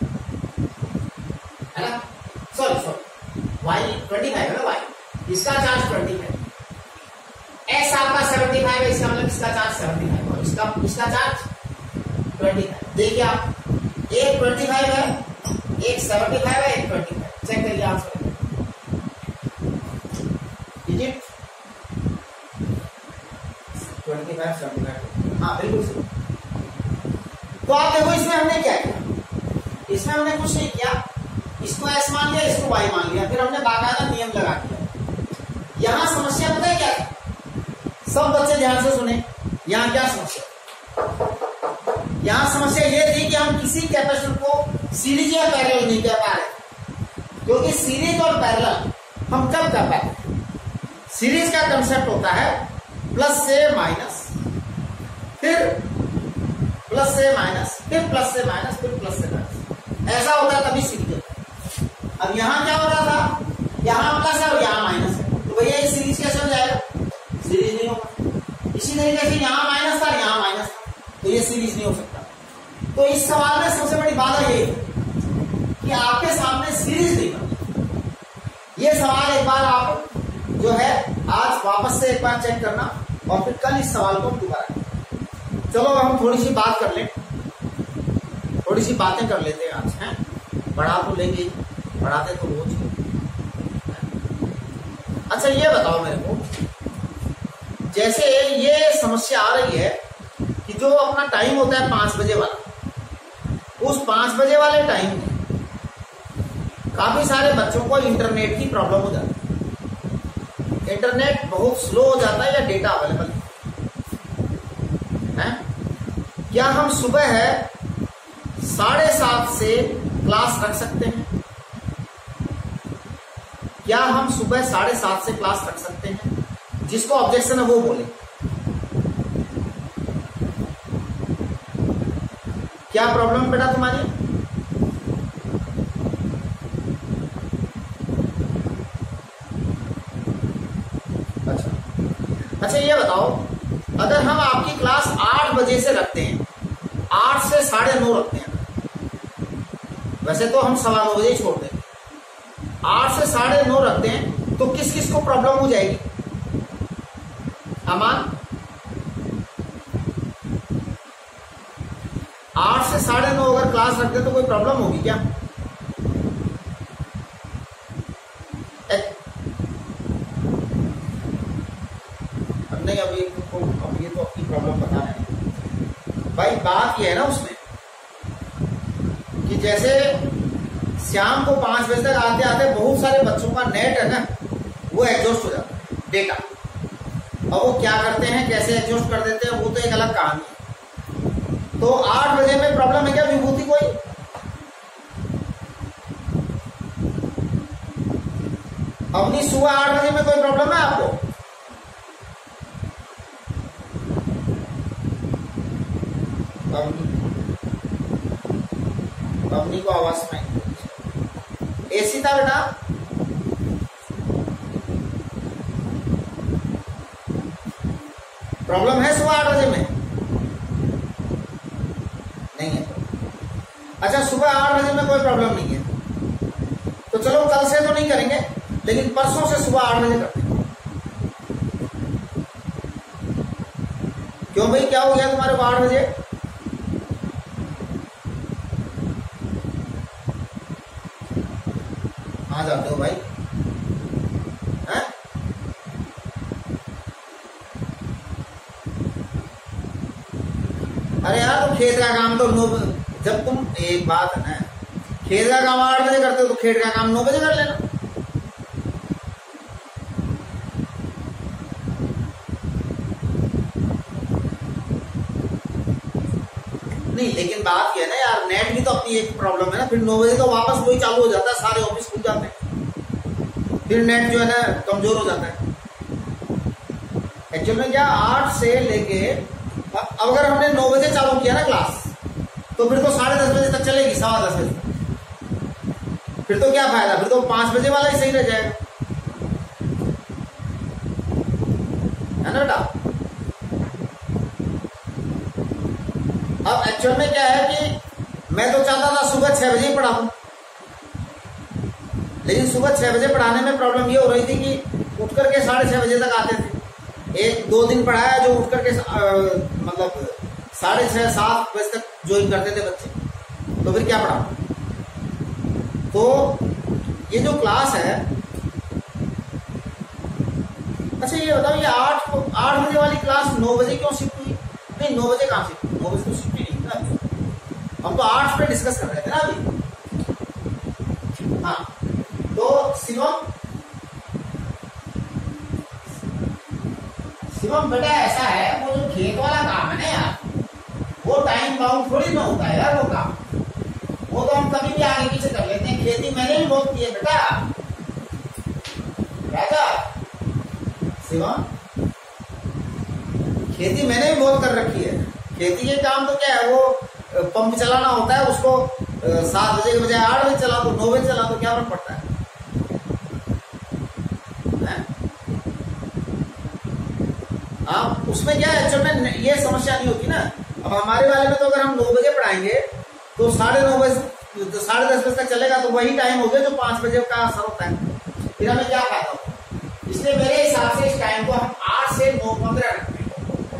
है ना, सॉरी y 25 है ना, y इसका चार्ज 25, x आपका 75 है, इसका मतलब इसका चार्ज 75 और इसका चार्ज 25। देखिए आप, एक 25 है, एक 75 है, एक 25। चेक करिए आंसर डिजिट 25 75। हाँ बिल्कुल सही। तो आप देखो इसमें हमने क्या किया, इसमें हमने कुछ नहीं किया, इसको x मान लिया, इसको y मान लिया, फिर हमने बाकायदा नियम लगा दिया। यहां समस्या पता है क्या है? सब बच्चे ध्यान से सुने, यहां क्या समस्या, यहां समस्या ये थी कि हम किसी कैपेसिटर को सीरीज या पैरेलल नहीं कर पा रहे, क्योंकि सीरीज और पैरेलल हम कब कर पाते हैं? सीरीज का कंसेप्ट होता है प्लस से माइनस, फिर प्लस से माइनस, फिर प्लस से माइनस, फिर प्लस से माइनस, ऐसा होता है तभी सीरीज होता है। अब यहां क्या हो रहा था, यहां प्लस है और यहां माइनस है, तो भैया ये सीरीज कैसे हो जाएगा? सीरीज नहीं होगा। इसी तरीके से यहां माइनस था, यहां माइनस था, तो ये सीरीज नहीं हो सकता। तो इस सवाल में सबसे बड़ी बात ये है कि आपके सामने सीरीज नहीं बनती। ये सवाल एक बार आप जो है आज वापस से एक बार चेक करना और फिर कल इस सवाल को दोबारा करें। चलो हम थोड़ी सी बात कर लें, थोड़ी सी बातें कर लेते हैं आज, हैं पढ़ा तो लेंगे, पढ़ाते तो रोज। अच्छा ये बताओ मेरे को, जैसे ये समस्या आ रही है कि जो अपना टाइम होता है 5 बजे वाला, उस 5 बजे वाले टाइम में काफी सारे बच्चों को इंटरनेट की प्रॉब्लम हो जाती है, इंटरनेट बहुत स्लो हो जाता है या डेटा अवेलेबल है। क्या हम सुबह है 7:30 से क्लास रख सकते हैं? क्या हम सुबह 7:30 से क्लास रख सकते हैं? जिसको ऑब्जेक्शन है वो बोले। क्या प्रॉब्लम बेटा तुम्हारी? अच्छा ये बताओ, अगर हम आपकी क्लास 8 बजे से रखते हैं, 8 से 9:30 रखते हैं, वैसे तो हम 9:15 बजे ही छोड़ते हैं, 8 से 9:30 रखते हैं, तो किस किस को प्रॉब्लम हो जाएगी? अमान 8 से 9:30 अगर क्लास रखते हैं तो कोई प्रॉब्लम होगी क्या? नहीं, अब ये तो अपनी प्रॉब्लम बता रहे हैं भाई। बात ये है ना उसमें कि जैसे शाम को 5 बजे तक आते आते बहुत सारे बच्चों का नेट है ना, वो एग्जॉस्ट हो जाता है डेटा। अब वो क्या करते हैं, कैसे एग्जॉस्ट कर देते हैं, वो तो एक अलग कहानी है। तो 8 बजे में प्रॉब्लम है क्या विभूति कोई? अपनी सुबह 8 बजे में कोई प्रॉब्लम है आपको? अपनी को आवाज सुनाई। एसी था बेटा? प्रॉब्लम है सुबह 8 बजे में? नहीं है। अच्छा सुबह 8 बजे में कोई प्रॉब्लम नहीं है, तो चलो कल से तो नहीं करेंगे, लेकिन परसों से सुबह 8 बजे करते हैं। क्यों भाई, क्या हो गया तुम्हारे को 8 बजे? आ जाते हो भाई, हैं? अरे यार तो खेत का काम तो 9, जब तुम एक बात है ना, खेत का काम 8 बजे करते हो तो खेत का काम 9 बजे कर लेना। नहीं लेकिन बात ये है ना यार, नेट भी तो अपनी एक प्रॉब्लम है ना, फिर 9 बजे तो वापस वही चालू हो जाता है, सारे ऑफिस खुल जाते हैं, फिर नेट जो है ना कमजोर हो जाता है। एक्चुअल में क्या 8 से लेके, अब अगर हमने 9 बजे चालू किया ना क्लास, तो फिर तो 10:30 बजे तक चलेगी, 10:15 बजे, फिर तो क्या फायदा, फिर तो 5 बजे वाला ही सही रह जाएगा, है ना बेटा। अब एक्चुअल में क्या है कि मैं तो चाहता था सुबह 6 बजे ही पढ़ाऊं, लेकिन सुबह 6 बजे पढ़ाने में प्रॉब्लम ये हो रही थी कि उठ करके 6:30 बजे तक आते थे। 1-2 दिन पढ़ाया जो उठ करके मतलब 6:30-7 बजे तक ज्वाइन करते थे बच्चे, तो फिर क्या पढ़ाऊं। तो ये जो क्लास है, अच्छा ये बताओ, ये 8 बजे वाली क्लास 9 बजे क्यों शिफ्ट हुई? नहीं 9 बजे कहाँ शिफ्ट, 9 बजे तो शिफ्ट ही नहीं था, हम तो 8 पे डिस्कस कर रहे थे ना अभी। हाँ तो शिवम बेटा ऐसा है, वो जो खेत वाला काम है ना यार, वो टाइम बाउंड थोड़ी ना होता है यार वो काम, वो तो हम कभी भी आगे पीछे कर लेते हैं। खेती मैंने भी बहुत की है बेटा, राजा शिवम, खेती मैंने भी बहुत कर रखी है। खेती के काम तो क्या है, वो पंप चलाना होता है, उसको 7 बजे के बजाय 8 बजे चला दो, 9 बजे चला दो, क्या फर्क पड़ता है? उसमें क्या है, एक्चुअल में ये समस्या नहीं होती ना। अब हमारे वाले में तो अगर हम 9 बजे पढ़ाएंगे तो 9:30 बजे, 10:30 बजे तक चलेगा, तो वही टाइम हो गया जो 5 बजे का असर होता है, फिर हमें क्या फायदा होगा। इसलिए मेरे हिसाब से इस टाइम को हम 8 से 9:15 रखते हैं,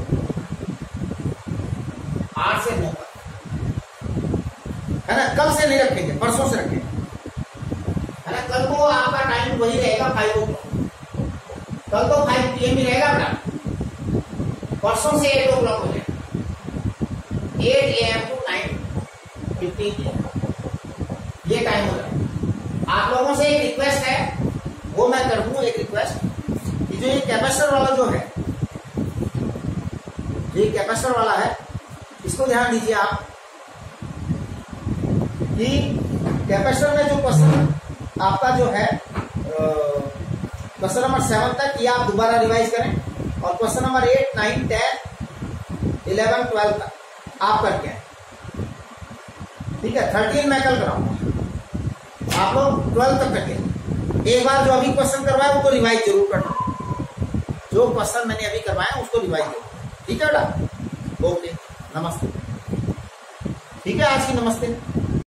8 से 9 है ना। कल से नहीं रखेंगे, परसों से रखेंगे, है ना। कल को आपका टाइम वही रहेगा 5 o'clock, कल तो 5 PM ही रहेगा बेटा, परसों से 8 o'clock हो जाएगा, 8 AM to 9:15 ये टाइम हो जाएगा। आप लोगों से एक रिक्वेस्ट है, वो मैं कर दूं एक रिक्वेस्ट, कि जो ये कैपेसिटर वाला जो है, ये कैपेसिटर वाला है, इसको ध्यान दीजिए आप कि कैपेसिटर में जो क्वेश्चन आपका जो है क्वेश्चन नंबर 7 तक, ये आप दोबारा रिवाइज करें, और क्वेश्चन नंबर 8, 9, 10, 11, 12 तक आप करके आए, ठीक है। 13 मैं कल कराऊंगा, आप लोग 12 तक करके एक बार जो अभी क्वेश्चन करवाए उसको रिवाइज जरूर करना, जो क्वेश्चन मैंने अभी करवाए उसको रिवाइज जरूर, ठीक है बेटा। ओके, नमस्ते, ठीक है, आज की नमस्ते।